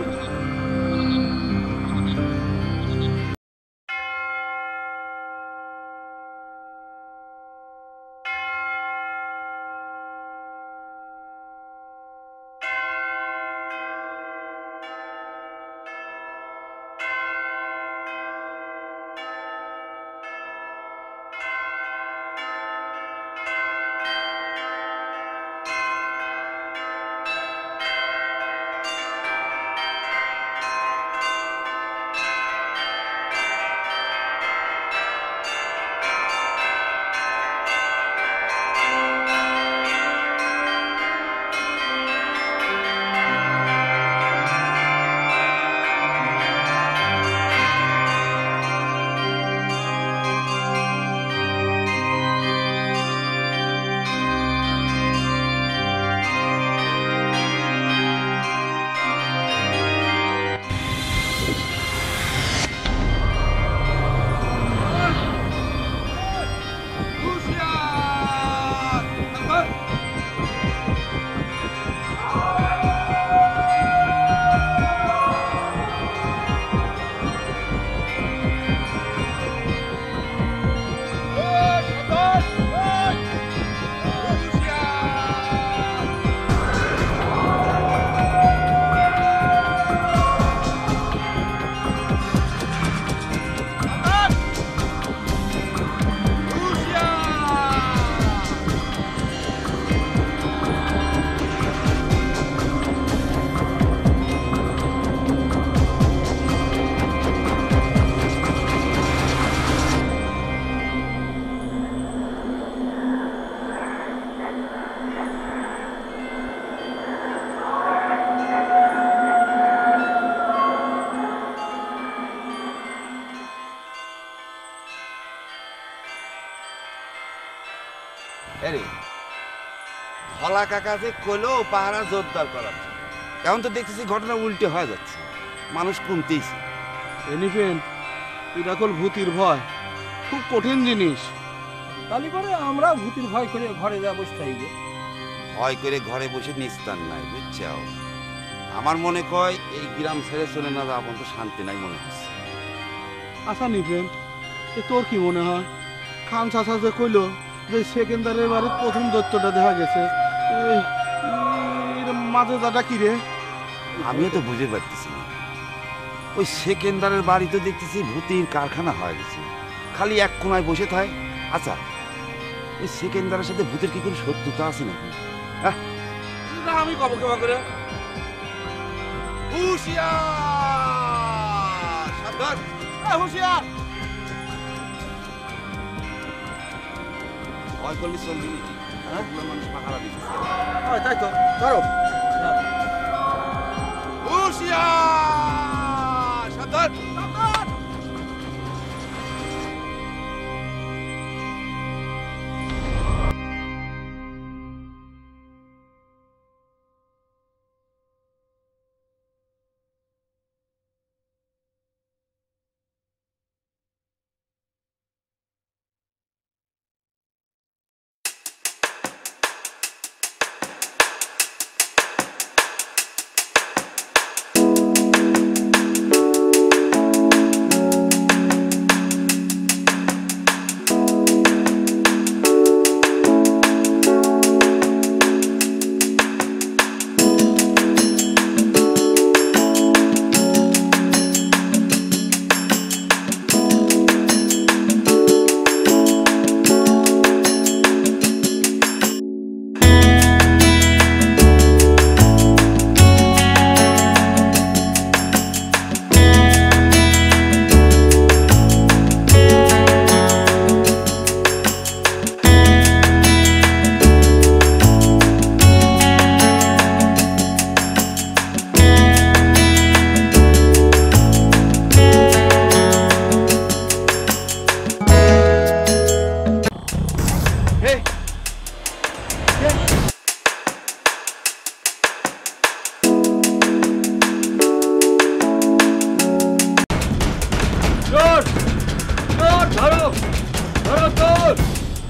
আরে হলা কাকা যে কইলো পাহারা জোরদার করার জন্য। এখন তো দেখতেছি ঘটনা উল্টে হয়ে যাচ্ছে, মানুষ কমতেইছে। এনিফেন এটা কল ভূতির ভয়, খুব কঠিন জিনিস। তাহলে পরে আমরা ভূতির ভয় করে ঘরে যা বসে থাকি ভয় করে ঘরে বসে নিস্তার নাই, বুঝছাও? আমার মনে কয় এই গ্রাম ছেড়ে চলে না যাওয়া পর্যন্ত শান্তি নাই মনে হচ্ছে। আচ্ছা নিপেন, এ তোর কি মনে হয়? খান চাচা যে কইলো যে সেকেন্দারের বাড়ির প্রথম দত্তটা দেখা গেছে, এই এর মাঝে দাদা কি রে? আমিও তো বুঝে পারতেছি না। ওই সেকেন্দারের বাড়ি তো দেখতেছি ভূতির কারখানা হয়ে গেছে, খালি এক কোনায় বসে থাকে। আচ্ছা, ওই সেকেন্দারের সাথে ভূতের কি কোনো শত্রুতা আছে নাকি? হ্যাঁ, আমি কব কেবা করে হুঁশিয়ার! সাবধান! এ হুঁশিয়ার! ভয় করলে চলবি নাকি? এতগুলো মানুষ পাহারা দিতেছে। হয় তাই তো, ধরো। হুঁশিয়ার! সাবধান! সাবধান!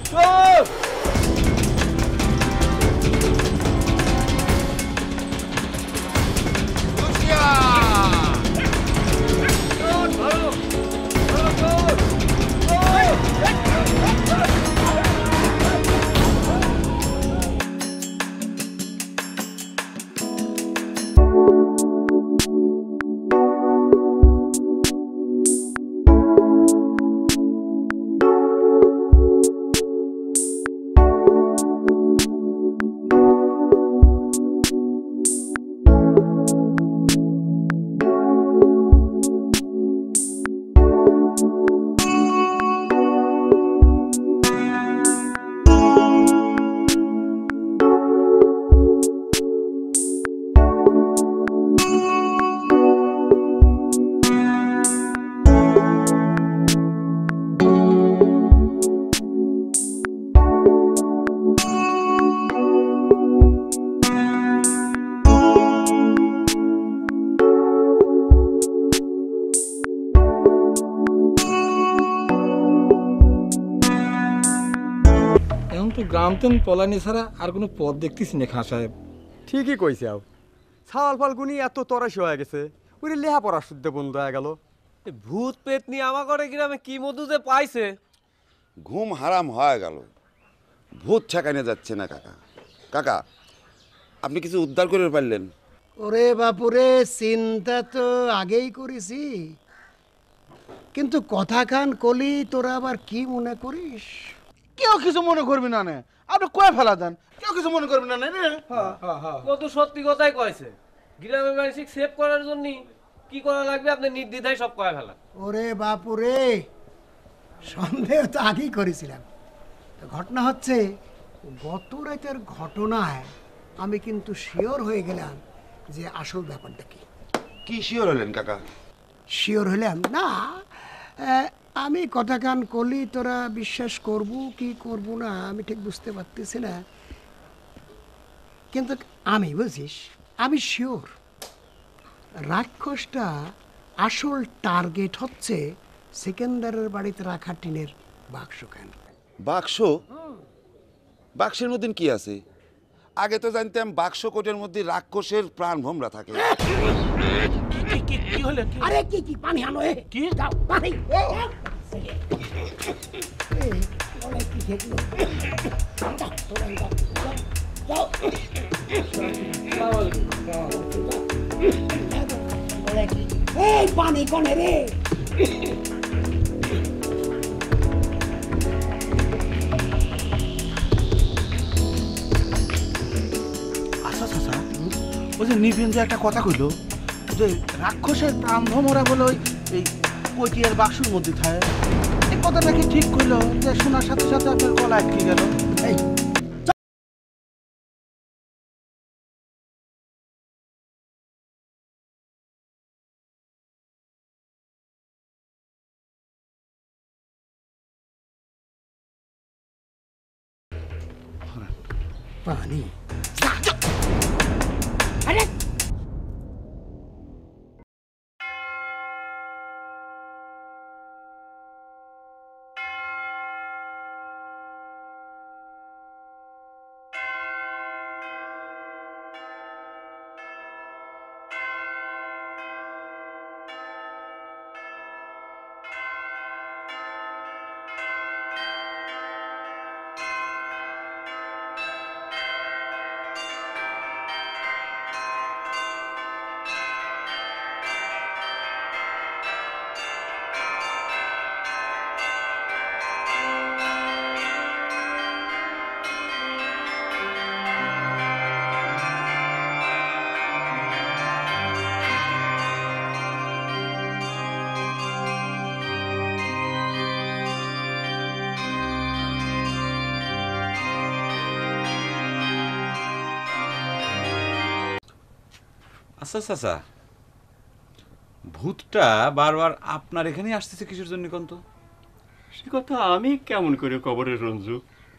চোর গ্রাম তেন পলানি ছাড়া আর কোনো পথ দেখতেছি না খাঁ সাহেব। ঠিকই কইছে আও, ছাওয়াল ফালগুনি এত তরাসি হয়ে গেছে, ওই লেহা পড়া শুদ্ধ বন্ধ হয়ে গেল। ভূত পেত নিয়ে আমার ঘরে গ্রামে কি মধুতে পাইছে, ঘুম হারাম হয়ে গেল, ভূত ঠেকানে যাচ্ছে না কাকা। কাকা আপনি কিছু উদ্ধার করে পারলেন? ওরে বাপুরে, চিন্তা তো আগেই করেছি, কিন্তু কথা খান কলি তোরা আবার কি মনে করিস? কেউ কিছু মনে করবি না, আপনি কয়ে ফেলা দেন, কেউ কিছু মনে করবি না রে। কত সত্যি কথাই কয়েছে, গ্রামের মানুষকে সেভ করার জন্য কি করা লাগবে আপনি নির্দ্বিধায় সব কয়ে ফেলা। ওরে বাপুরে, সন্দেহ তো আগেই করেছিলাম। ঘটনা হচ্ছে, গত রাতের ঘটনায় আমি কিন্তু শিওর হয়ে গেলাম যে আসল ব্যাপারটা কি। কি শিওর হলেন কাকা? শিওর হলাম না, আমি কথা কান করলি তোরা বিশ্বাস করবো কি করবো না আমি ঠিক বুঝতে পারতেছি না, কিন্তু আমি বুঝিস আমি শিওর রাক্ষসটা আসল টার্গেট হচ্ছে সেকেন্দারের বাড়িতে রাখা টিনের বাক্সখান। বাক্স? বাক্সের মধ্যে কি আছে? আগে তো জানতাম বাক্স কোটের মধ্যে রাক্ষসের প্রাণ ভোমরা থাকে। আরে কি কি পানি আনো, কি দাও পানি। পানি কনে রে? আচ্ছা আচ্ছা, ওই যে নিবেন যে একটা কথা কইলো যে রাক্ষসের প্রাণ ভ্রমরা বলে ওই এই কইটিয়ার বাক্সের মধ্যে থাকে, এই কথা নাকি ঠিক কইলো যে শোনার সাথে সাথে আপনার গলা আটকে গেল। এই পানি আচ্ছা চাচা, ভূতটা বারবার আপনার এখানেই আসতেছে কিসের জন্য কোন তো? সে কথা আমি কেমন করে কবরে রঞ্জু?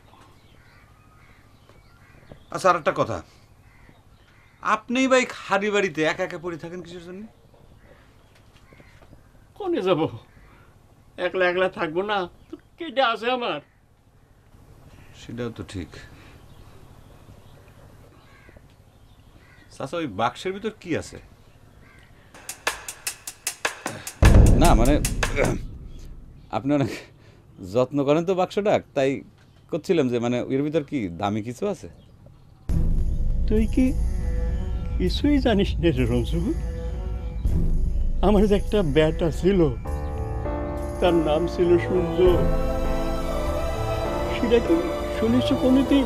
আচ্ছা আর একটা কথা, আপনিই ভাই খালি বাড়িতে একা একা পড়ে থাকেন কিসের জন্য? কোনে যাব, একলা একলা থাকবো না? কেটে আছে আমার। সেটাও তো ঠিক। চাচা ওই বাক্সের ভিতর কি আছে? না মানে আপনি অনেক যত্ন করেন তো বাক্সটা, তাই করছিলাম যে মানে এর ভিতর কি দামি কিছু আছে? তুই কি কিছুই জানিস না রে রঞ্জু? আমার যে একটা ব্যাটা ছিল, তার নাম ছিল সূর্য। সেটা কি শুনিস কোনোদিন?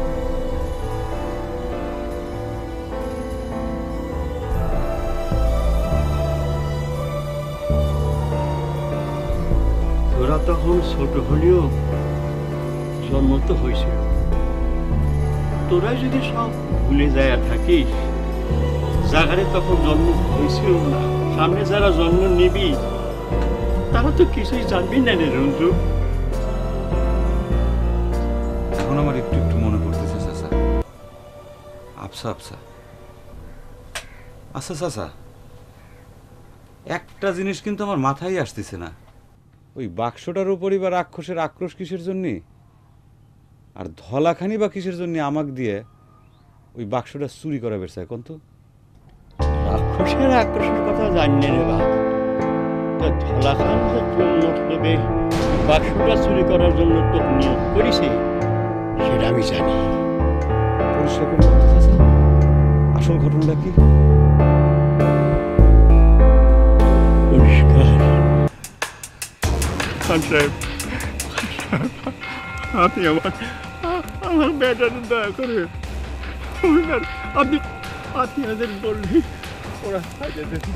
তোরা তখন ছোট হলেও জন্ম তো হয়েছিল। তোরা যদি সব ভুলে যায় থাকিস, জাগারে তখন জন্ম হয়েছিল না, সামনে যারা জন্ম নিবি তারা তো কিছুই জানবি না রে রঞ্জু। এখন আমার একটু একটু মনে পড়তেছে চাচা, আফসা আফসা। আচ্ছা চাচা, একটা জিনিস কিন্তু আমার মাথায় আসতেছে না, ওই বাক্সটার উপরই বা রাক্ষসের আক্রোশ কিসের জন্যে, আর ধলাখানি বা কিসের জন্য আমাকে দিয়ে ওই বাক্সটা চুরি করা বেরছে এখন তো? রাক্ষসের আক্রোশের কথা জানি রে বাপ, তা ধলাখান যে কোন মতলবে বাক্সটা চুরি করার জন্য তো নিয়োগ করেছে সেটা আমি জানি। পরিষ্কার করে বলতে চাচা, আসল ঘটনাটা কি? পরিষ্কার খান সাহেব, আপনি আমার আমার বেটাকে দয়া করে আপনি আপনি ওদের বললি ওরা সাজে দেবে।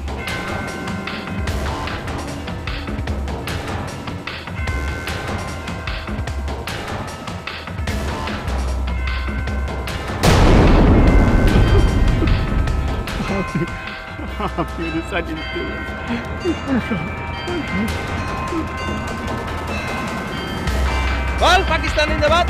আপনি আপনি ওদের সাজিয়ে দিতে বল পাকিস্তান জিন্দাবাদ।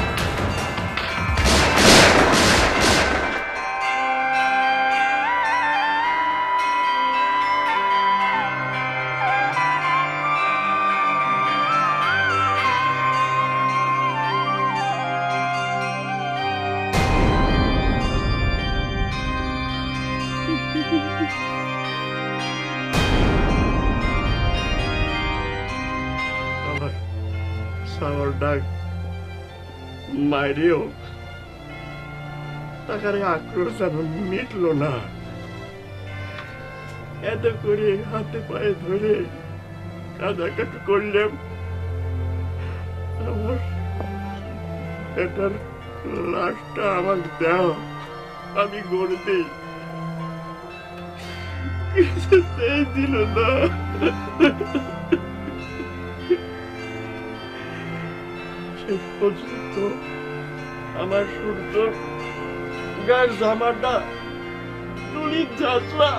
আমার সাওয়ার ডাক মায়েরও তাকারে আক্রোশ যেন মিটল না। এত করে হাতে পায়ে ধরে কাঁদাকাটি করলাম, আমার এটার লাশটা আমাকে দাও, আমি গড়ে দিই। কিছুতেই দিল না। শেষ পর্যন্ত আমার সূর্য গায়ের জামাটা তুলি চাষা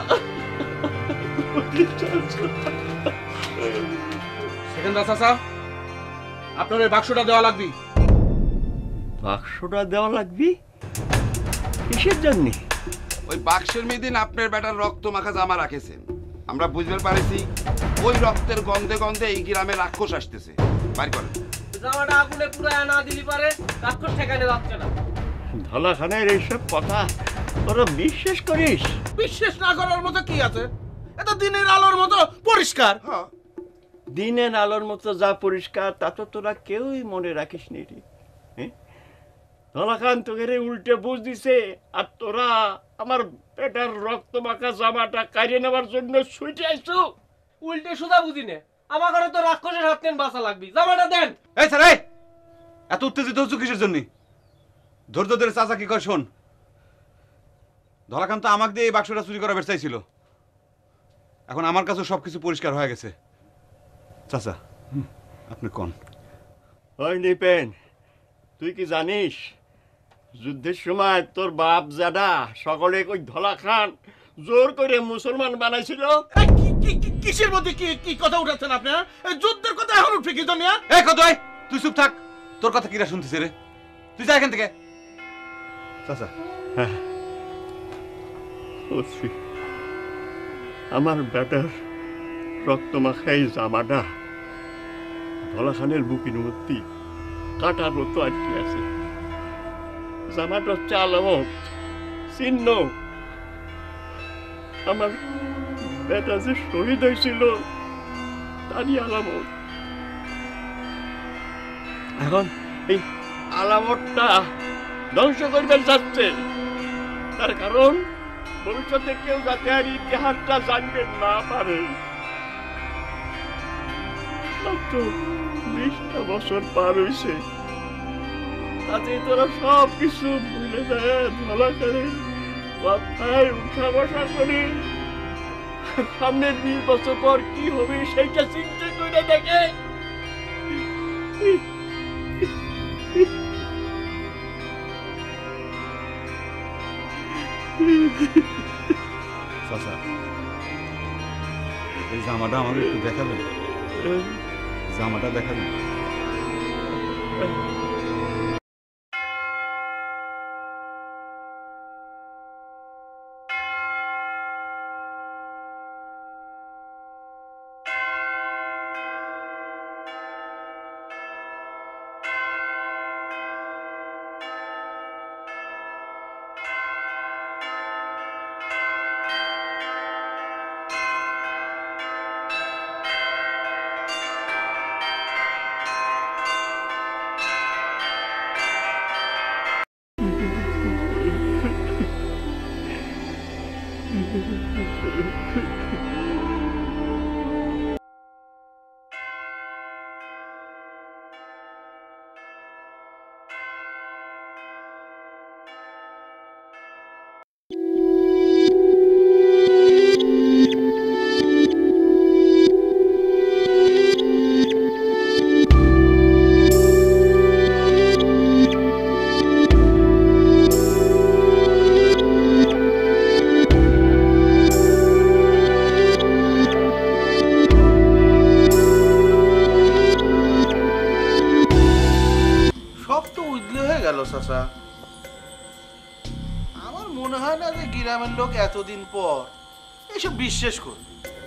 সেকেন্দার চাচা, আপনার ওই বাক্সটা দেওয়া লাগবে। বাক্সটা দেওয়া লাগবে কিসের জন্য? ওই বাক্সের মেদিন আপনার বেটার রক্ত মাখা জামা রাখেছেন, আমরা বুঝতে পারছি ওই রক্তের গন্ধে গন্ধে এই গ্রামে রাক্ষস আসতেছে। বাড়ি করেন জামাটা আগুনে পুরায় না দিলি পারে রাক্ষস ঠেকানো যাচ্ছে না। ধলাখানের এইসব কথা তোরা বিশ্বাস করিস? বিশ্বাস না করার মতো কি আছে? এটা দিনের আলোর মতো পরিষ্কার। দিনের আলোর মতো যা পরিষ্কার তা তো তোরা কেউই মনে রাখিস নি রে। ধলাখান তোকে উল্টে বুঝ দিছে, আর তোরা আমার পেটার রক্ত মাখা জামাটা কাড়িয়ে নেওয়ার জন্য ছুটে আইছো। উল্টে সুদা বুঝি নে, আমার ঘরে তো রাক্ষসের হাত নেন বাঁচা লাগবে, জামাটা দেন। এই স্যার, এই এত উত্তেজিত হচ্ছ কিসের জন্য? ধৈর্য ধরে চাচা কি কয় শোন। ধলাখান তো আমাকে দিয়ে এই বাক্সটা চুরি করা বেরচাইছিল, এখন আমার কাছে সবকিছু পরিষ্কার হয়ে গেছে। চাচা আপনি কোন ওই নিপেন, তুই কি জানিস যুদ্ধের সময় তোর বাপ জাদা সকলে ওই ধলাখান জোর করে মুসলমান বানাইছিল? কিসের মধ্যে কি কি কথা উঠাচ্ছেন আপনি? যুদ্ধের কথা এখন উঠে কি জন্য? এই কত, তুই চুপ থাক, তোর কথা কিরা শুনতেছে রে, তুই যা এখান থেকে। চাচা হ্যাঁ, আমার বেটার রক্ত মাখাই জামাটা ধলাখানের বুকির মধ্যে কাটার মতো আটকে আছে। জামাটা হচ্ছে আলামত, চিহ্ন। আমার বেটা যে শহীদ হয়েছিল তারই আলামত। এখন এই আলামতটা ধ্বংস করবেন চাচ্ছে, তার কারণ ভবিষ্যতে কেউ যাতে আর ইতিহাসটা জানবেন না পারে। মাত্র বিশটা বছর পার হয়েছে, তাতে তোরা সব কিছু ভুলে যায়, ধলা করে কথায় উঠা বসা করে সামনের বিশ বছর পর কি হবে সেইটা চিন্তা করে দেখে। চাচা, এই জামাটা আমাকে একটু দেখাবেন? জামাটা দেখাবেন? আমার মনে হয় না যে গ্রামের লোক এতদিন পর এসব বিশ্বাস করবে।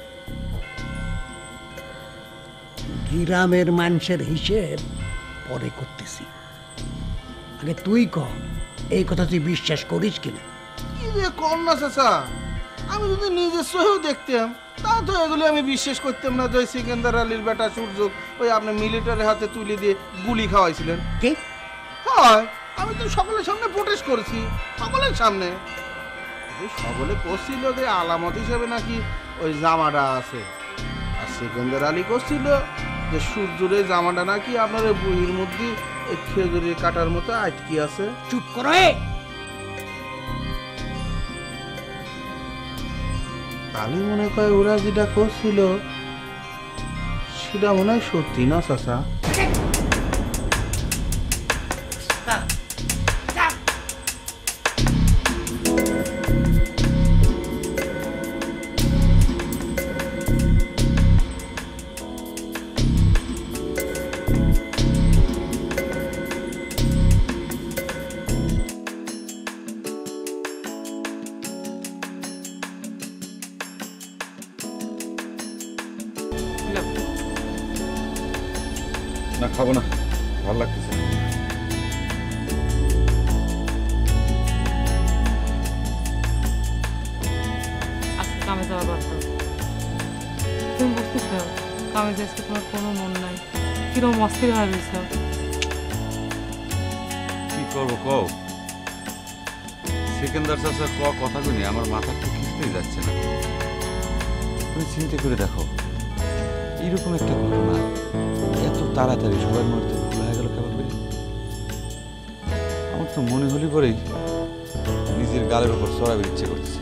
গ্রামের মানুষের হিসেব পরে করতেছি, আগে তুই কর এই কথা তুই বিশ্বাস করিস কিনা। কি যে কর না চাচা, আমি যদি নিজের চোখেও দেখতাম তা তো এগুলো আমি বিশ্বাস করতাম না যে সিকান্দার আলীর বেটা সূর্য ওই আপনি মিলিটারি হাতে তুলে দিয়ে গুলি খাওয়াইছিলেন। কি হয়? আমি তো সকলের সামনে প্রোটেস্ট করেছি, সকলের সামনে। সকলে করছিল যে আলামত হিসেবে নাকি ওই জামাটা আছে, আর সিকান্দার আলী করছিল যে সূর্যের জামাটা নাকি আপনার ওই বুড়ির মধ্যে ওই খেজুরের কাটার মতো আটকে আছে। চুপ করে। তাহলে মনে হয় ওরা যেটা করছিল সেটা মনে হয় সত্যি না চাচা। না, খাবো না, ভালো লাগতেছে। আজকে কামে যাওয়া বাধ্য। তুমি বুঝতেছ কামে যাচ্ছে তোমার কোনো মন নাই, কিরকম অস্থির হয়ে রয়েছ। কি করবো কও? সিকান্দার চাচার ক কথাগুলি আমার মাথা তো কিছুতেই যাচ্ছে না। তুমি চিন্তা করে দেখো, এইরকম একটা ঘটনা এত তাড়াতাড়ি সবার মধ্যে ভুল হয়ে গেল কেমন করে? আমার তো মনে হলি পরেই নিজের গালের উপর চড়াবের ইচ্ছে করতেছে।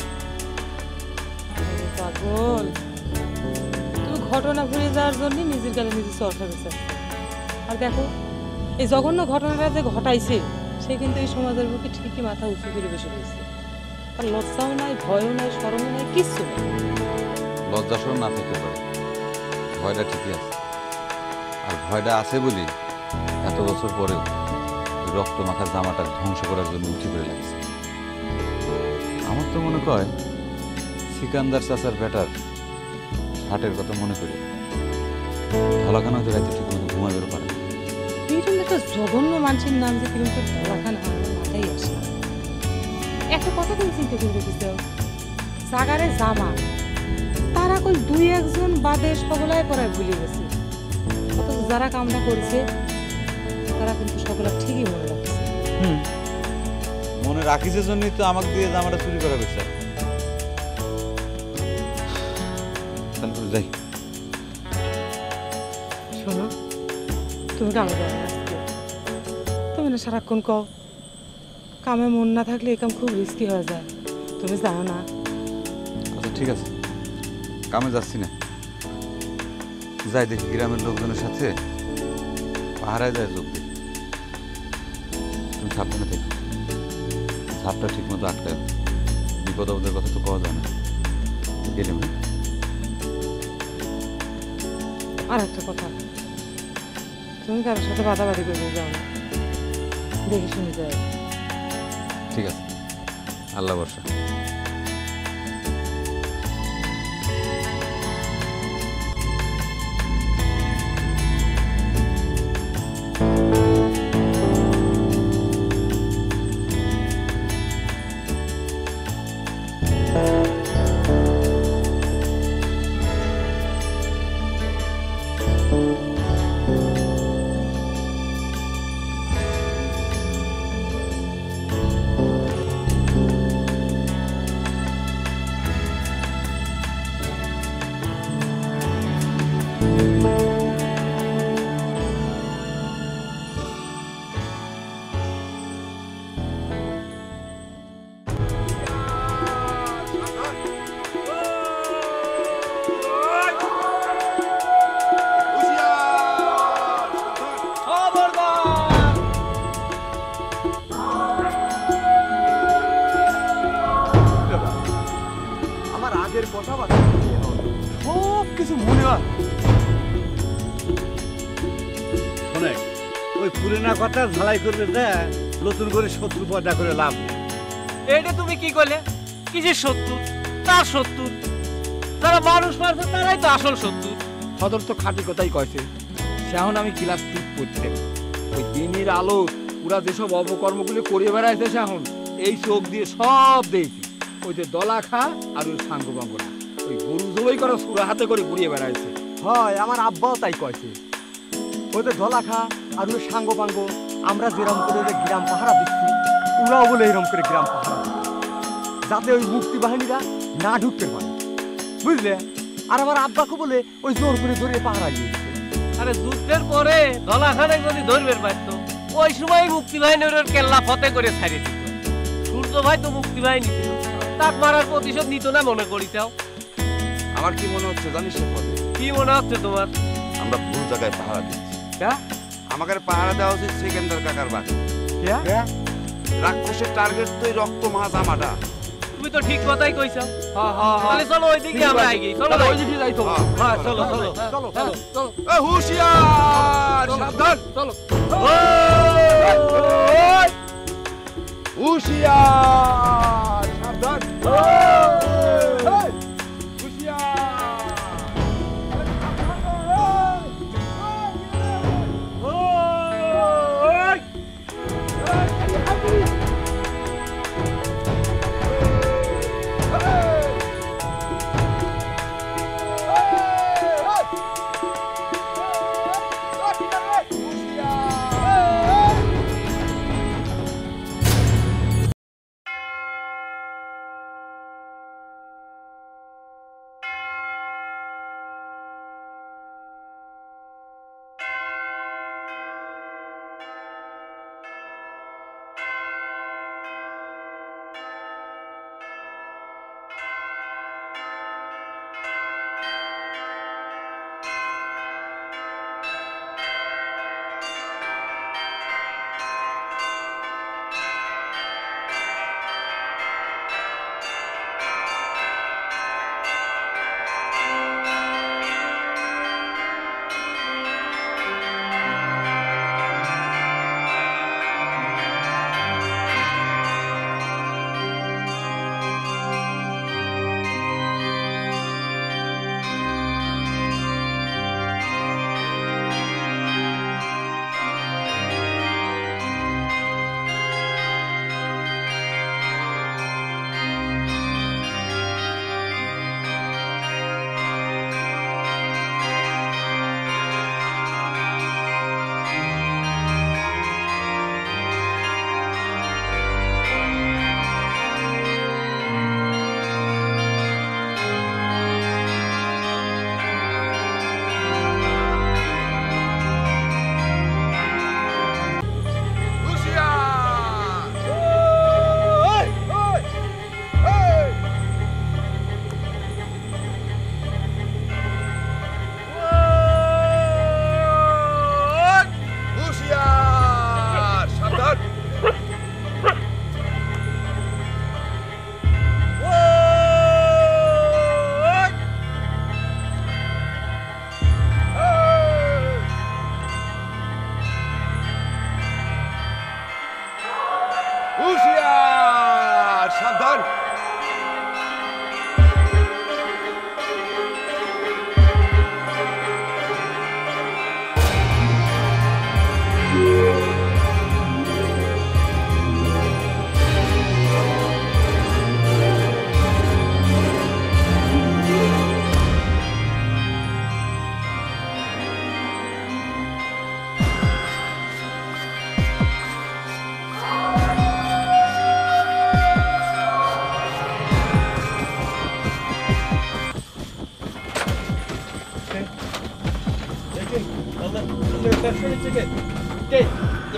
পাগল, তুমি ঘটনা ভুলে যাওয়ার জন্য নিজের গালে নিজে চড় খাবে। আর দেখো এই জঘন্য ঘটনাটা যে ঘটাইছে সে কিন্তু এই সমাজের বুকে ঠিকই মাথা উঁচু করে বসে রয়েছে। তার লজ্জাও নাই, ভয়ও নাই, শরমও নাই, কিচ্ছু নেই। লজ্জা সরম না থাকতে পারে, ভয়টা ঠিকই আছে। আর ভয়টা আছে বলে এত বছর পরেও রক্ত মাখার জামাটা ধ্বংস করার জন্য উঠে পড়ে লাগছে। আমার তো মনে হয় সিকান্দার চাচার বেটার হাটের কথা মনে করে ধলাখানা হয়তো রাতে ঠিক মতো ঘুমাবেরও পারে। কি এইরকম একটা জঘন্য মানুষের নাম যে কিরকম করে ধরাখানা আমার মাথায় আসে না। একটা কথা তুমি চিন্তা করে দেখিস, জাগারে জামা তারা কই দুই একজন বাদে সকলায় পড়ায় ভুলে গেছে, অথচ যারা কামনা করেছে তারা কিন্তু সকলে ঠিকই মনে রাখছে। হুম, মনে রাখিসের জন্যই তো আমাকে দিয়ে জামাটা চুরি করা গেছে। তাহলে যাই। শোনো, তুমি কামে যাও না, তুমি না সারাক্ষণ কও কামে মন না থাকলে এই কাম খুব রিস্কি হয়ে যায়, তুমি জানো না। আচ্ছা ঠিক আছে, কামে যাচ্ছি না, যাই দেখি গ্রামের লোকজনের সাথে পাহারায় যায় যোগ দিই। তুমি সাবধানে দেখো, ঝাপটা ঠিক মতো আটকায়, বিপদ আপদের কথা তো কওয়া যায় না। গেলে মানে আর একটা কথা, তুমি কারোর সাথে বাদাবাদি করে যাও না, দেখে শুনে যায়। ঠিক আছে, আল্লাহ বর্ষা। আমার আগের কথাবার্তা সব কিছু মনে হয়। শোনে, ওই পুরোনো কথা ঝালাই করবে দেয়, নতুন করে শত্রু পয়দা করে লাভ নেই। এটা তুমি কি করলে? কিসের শত্রু? তার শত্রু। যারা মানুষ মারছে তারাই তো আসল শত্রু। সদর তো খাঁটি কথাই কয়েছে। সে এখন আমি ক্লাস টু পড়তে, ওই দিনের আলো পুরা যেসব অপকর্মগুলি করে বেড়াইছে সে এখন এই চোখ দিয়ে সব দেখি। ওই যে দলা খা আর ওই সাঙ্গ বাঙ্গরা ওই গরু জবাই করা সুরা হাতে করে ঘুরিয়ে বেড়াইছে। হয়, আমার আব্বাও তাই কয়েছে। ওই যে ধলা খা আর ওই সাঙ্গ পাঙ্গ, আমরা যেরকম করে ওদের গ্রাম পাহারা দিচ্ছি, ওরাও বলে এরকম করে গ্রাম পাহারা দিচ্ছে, যাতে ওই মুক্তি বাহিনীরা না ঢুকতে পারে, বুঝলে? আর আমার আব্বাকে বলে ওই জোর করে ধরে পাহারা দিয়েছে। আরে যুদ্ধের পরে দলাখানে যদি ধরবেন পারতো, ওই সময় মুক্তি বাহিনীর কেল্লা ফতে করে ছাড়িয়ে দিত। সূর্য ভাই তো মুক্তি বাহিনী ছিল, তাক মারার প্রতিশোধ নিত না মনে করিতাও। আমার কি মনে হচ্ছে জানিস সে পদে? কি মনে হচ্ছে তোমার? আমরা ভুল জায়গায় পাহারা দিচ্ছি। আমাদের পাহারা দেওয়া উচিত সেকেন্দার কাকার বাড়ি। রাক্ষসের টার্গেট তো এই রক্ত মাছ আমাটা। তুমি তো ঠিক কথাই কইছো। হ্যাঁ হ্যাঁ, তাহলে চলো ওইদিকে আমরা এগিয়ে, চলো ওইদিকে যাই তো। হ্যাঁ চলো চলো চলো চলো চলো। এ হুঁশিয়ার, সাবধান, চলো। হুঁশিয়ার, সাবধান।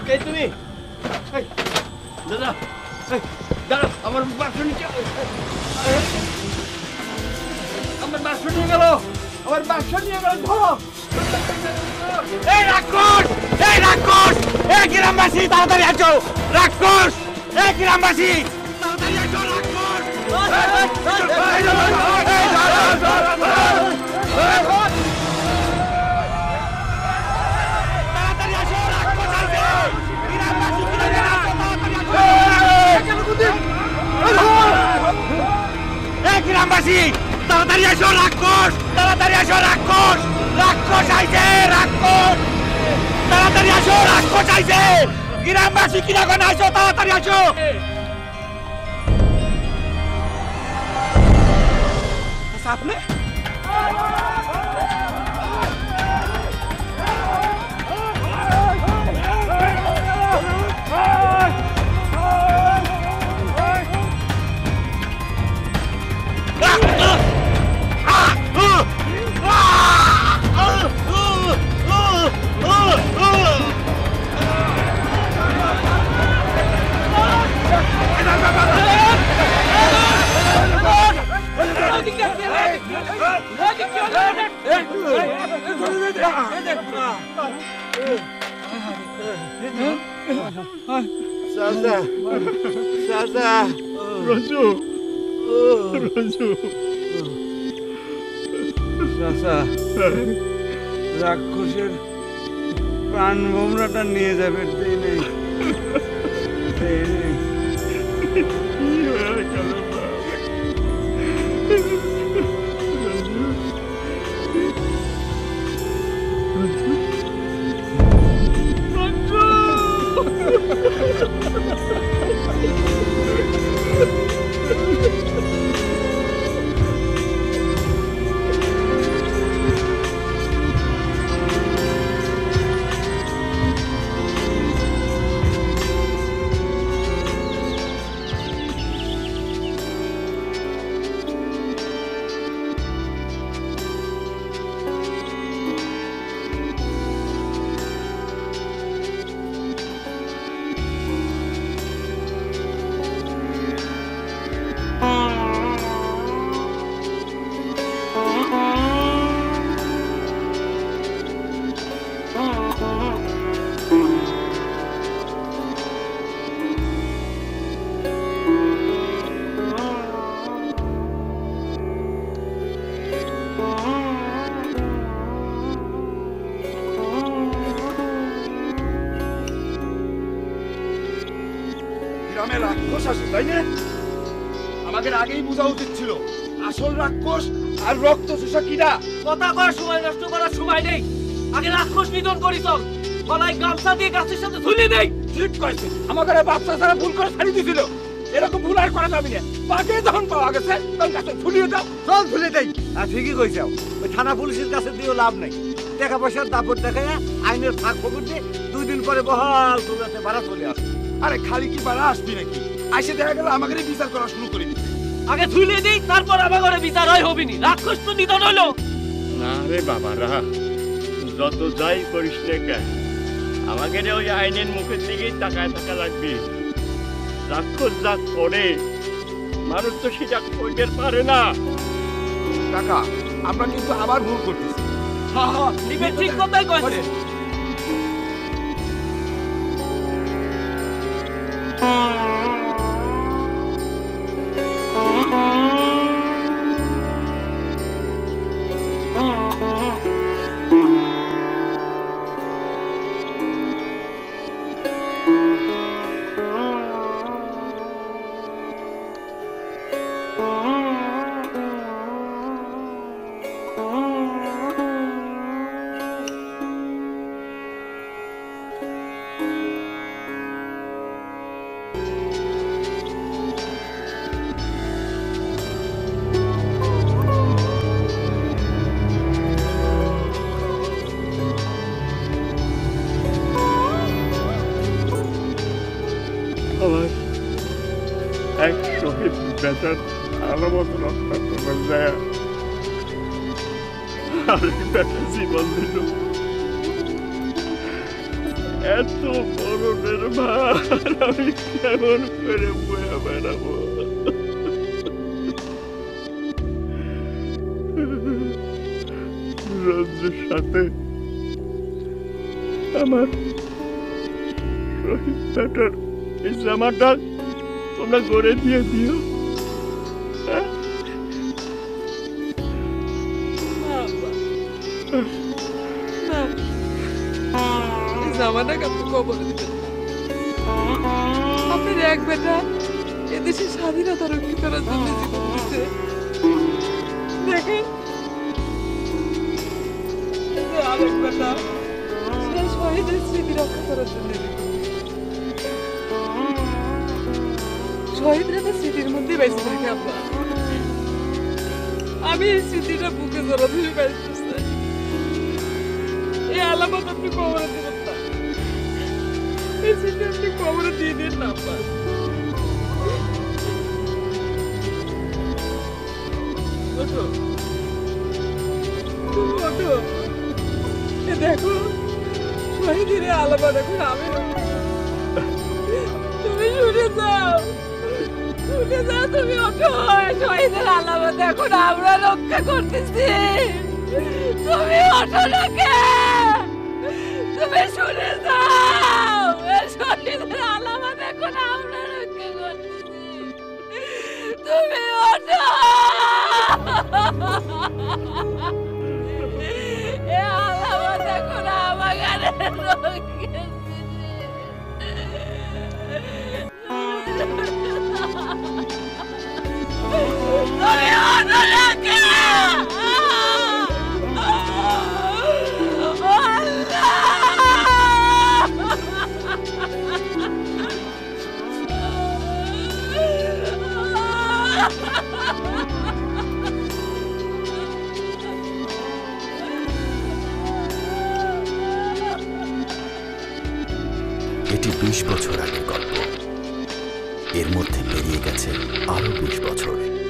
কে তুমি এই, দাদা এই, দাদা আমার বাক্স নিচে আমার বাক্স নিয়ে গেল আমার বাক্স নিয়ে গেল ধরো এই রাক্ষস এই রাক্ষস এই গ্রামবাসী তাড়াতাড়ি আসো রাক্ষস এই গ্রামবাসী তাড়াতাড়ি আসো রাক্ষস তাড়াতাড়ি আসো রাক্ষস আইছে গ্রামবাসী এই গ্রামবাসী তাড়াতাড়ি আসো রাক্ষস তাড়াতাড়ি আসো রাক্ষস রাক্ষস আইছে রাক্ষস তাড়াতাড়ি আসো রাক্ষস আইছে গ্রামবাসী কিনা কোন আসো তাড়াতাড়ি আসো আপনি চাচা চাচা রঞ্জু রঞ্জু চাচা রাক্ষসের প্রাণ ভোমরাটা নিয়ে যাবে দেই নেই দেই নেই কি হয়ে গেল গ্রামে রাক্ষস আসে তাই না? আমাদের আগেই বোঝা উচিত ছিল আসল রাক্ষস আর রক্ত চোষা কিনা। কথা করার সময় নষ্ট করার সময় নেই আগে রাক্ষস নিধন করি চল গলায় গামছা দিয়ে গাছের সাথে ঝুলিয়ে দেই ঠিক করেছে আমাদের বাচ্চা ছাড়া ভুল করে ছাড়ি দিছিল এরকম ভুল আর করা যাবে না বাকি যখন পাওয়া গেছে তখন গাছে ঝুলিয়ে দাও চল ঝুলে দেই আর ঠিকই কইছাও ওই থানা পুলিশের কাছে দিও লাভ নাই টাকা পয়সার দাপট দেখায় আইনের ফাঁক ফকর দিয়ে দুই দিন পরে বহাল তোলাতে ভাড়া চলে আসে আরে খালি কি বাড়া আসবি নাকি আইসে দেখা গেল আমাকে বিচার করা শুরু করে দিচ্ছে আগে ঝুলিয়ে দেই তারপর আমার বিচার হয় হবিনি রাক্ষস তো নিধন হলো না রে বাবা রা যত যাই করিস না কেন আমাকে ওই আইনের মুখের দিকেই তাকায় থাকা লাগবে রাক্ষস যা করে মানুষ তো সেটা কইতে পারে না কাকা আমরা কিন্তু আবার ভুল করতেছি হ্যাঁ হ্যাঁ ঠিক কথাই কইছে আমার এক শহীদ বেচার আলামত রক্ষা করবার যায় আরেক বেটা জীবন দিল এত বড়দের ভার আমি কেমন করে বয়ে বেড়াবো? রঞ্জুর সাথে আমার শহীদ বেটার এই জামাটা তোমরা গড়ে দিয়ে দিও। হ্যাঁ? জামাটা কাপড় কবরে দিবেন না। আপনার এক বেটা এদেশের স্বাধীনতা রক্ষা করার জন্য জীবন দিচ্ছে। দেখেন আরেক বেটা সে শহীদের স্মৃতি রক্ষা করার জন্য শহীদরা তো স্মৃতির মধ্যে বেঁচে থাকে। আব্বা আমি এই স্মৃতিটা বুকে জড়া ধরে বেঁচে চাই। এই আলামত আপনি কবরে দিবেন না। এই স্মৃতি আপনি কবরে দিয়ে দিন না। আব্বা ওঠো, তুমি ওঠো। দেখো শহীদের আলামত এখন আমি তুমি শুনে যাও, শুনে যাও, তুমি ওঠো। শহীদের আলামত এখন আমরা রক্ষা করতেছি। তুমি ওঠো না কে? তুমি শুনে যাও, শহীদের আলামত এখন আমরা রক্ষা করতেছি। তুমি ওঠো। এ আলামত এখন আমাকে রক্ষা এটি বিশ বছর আগের গল্প। এর মধ্যে পেরিয়ে গেছে আরো বিশ বছর।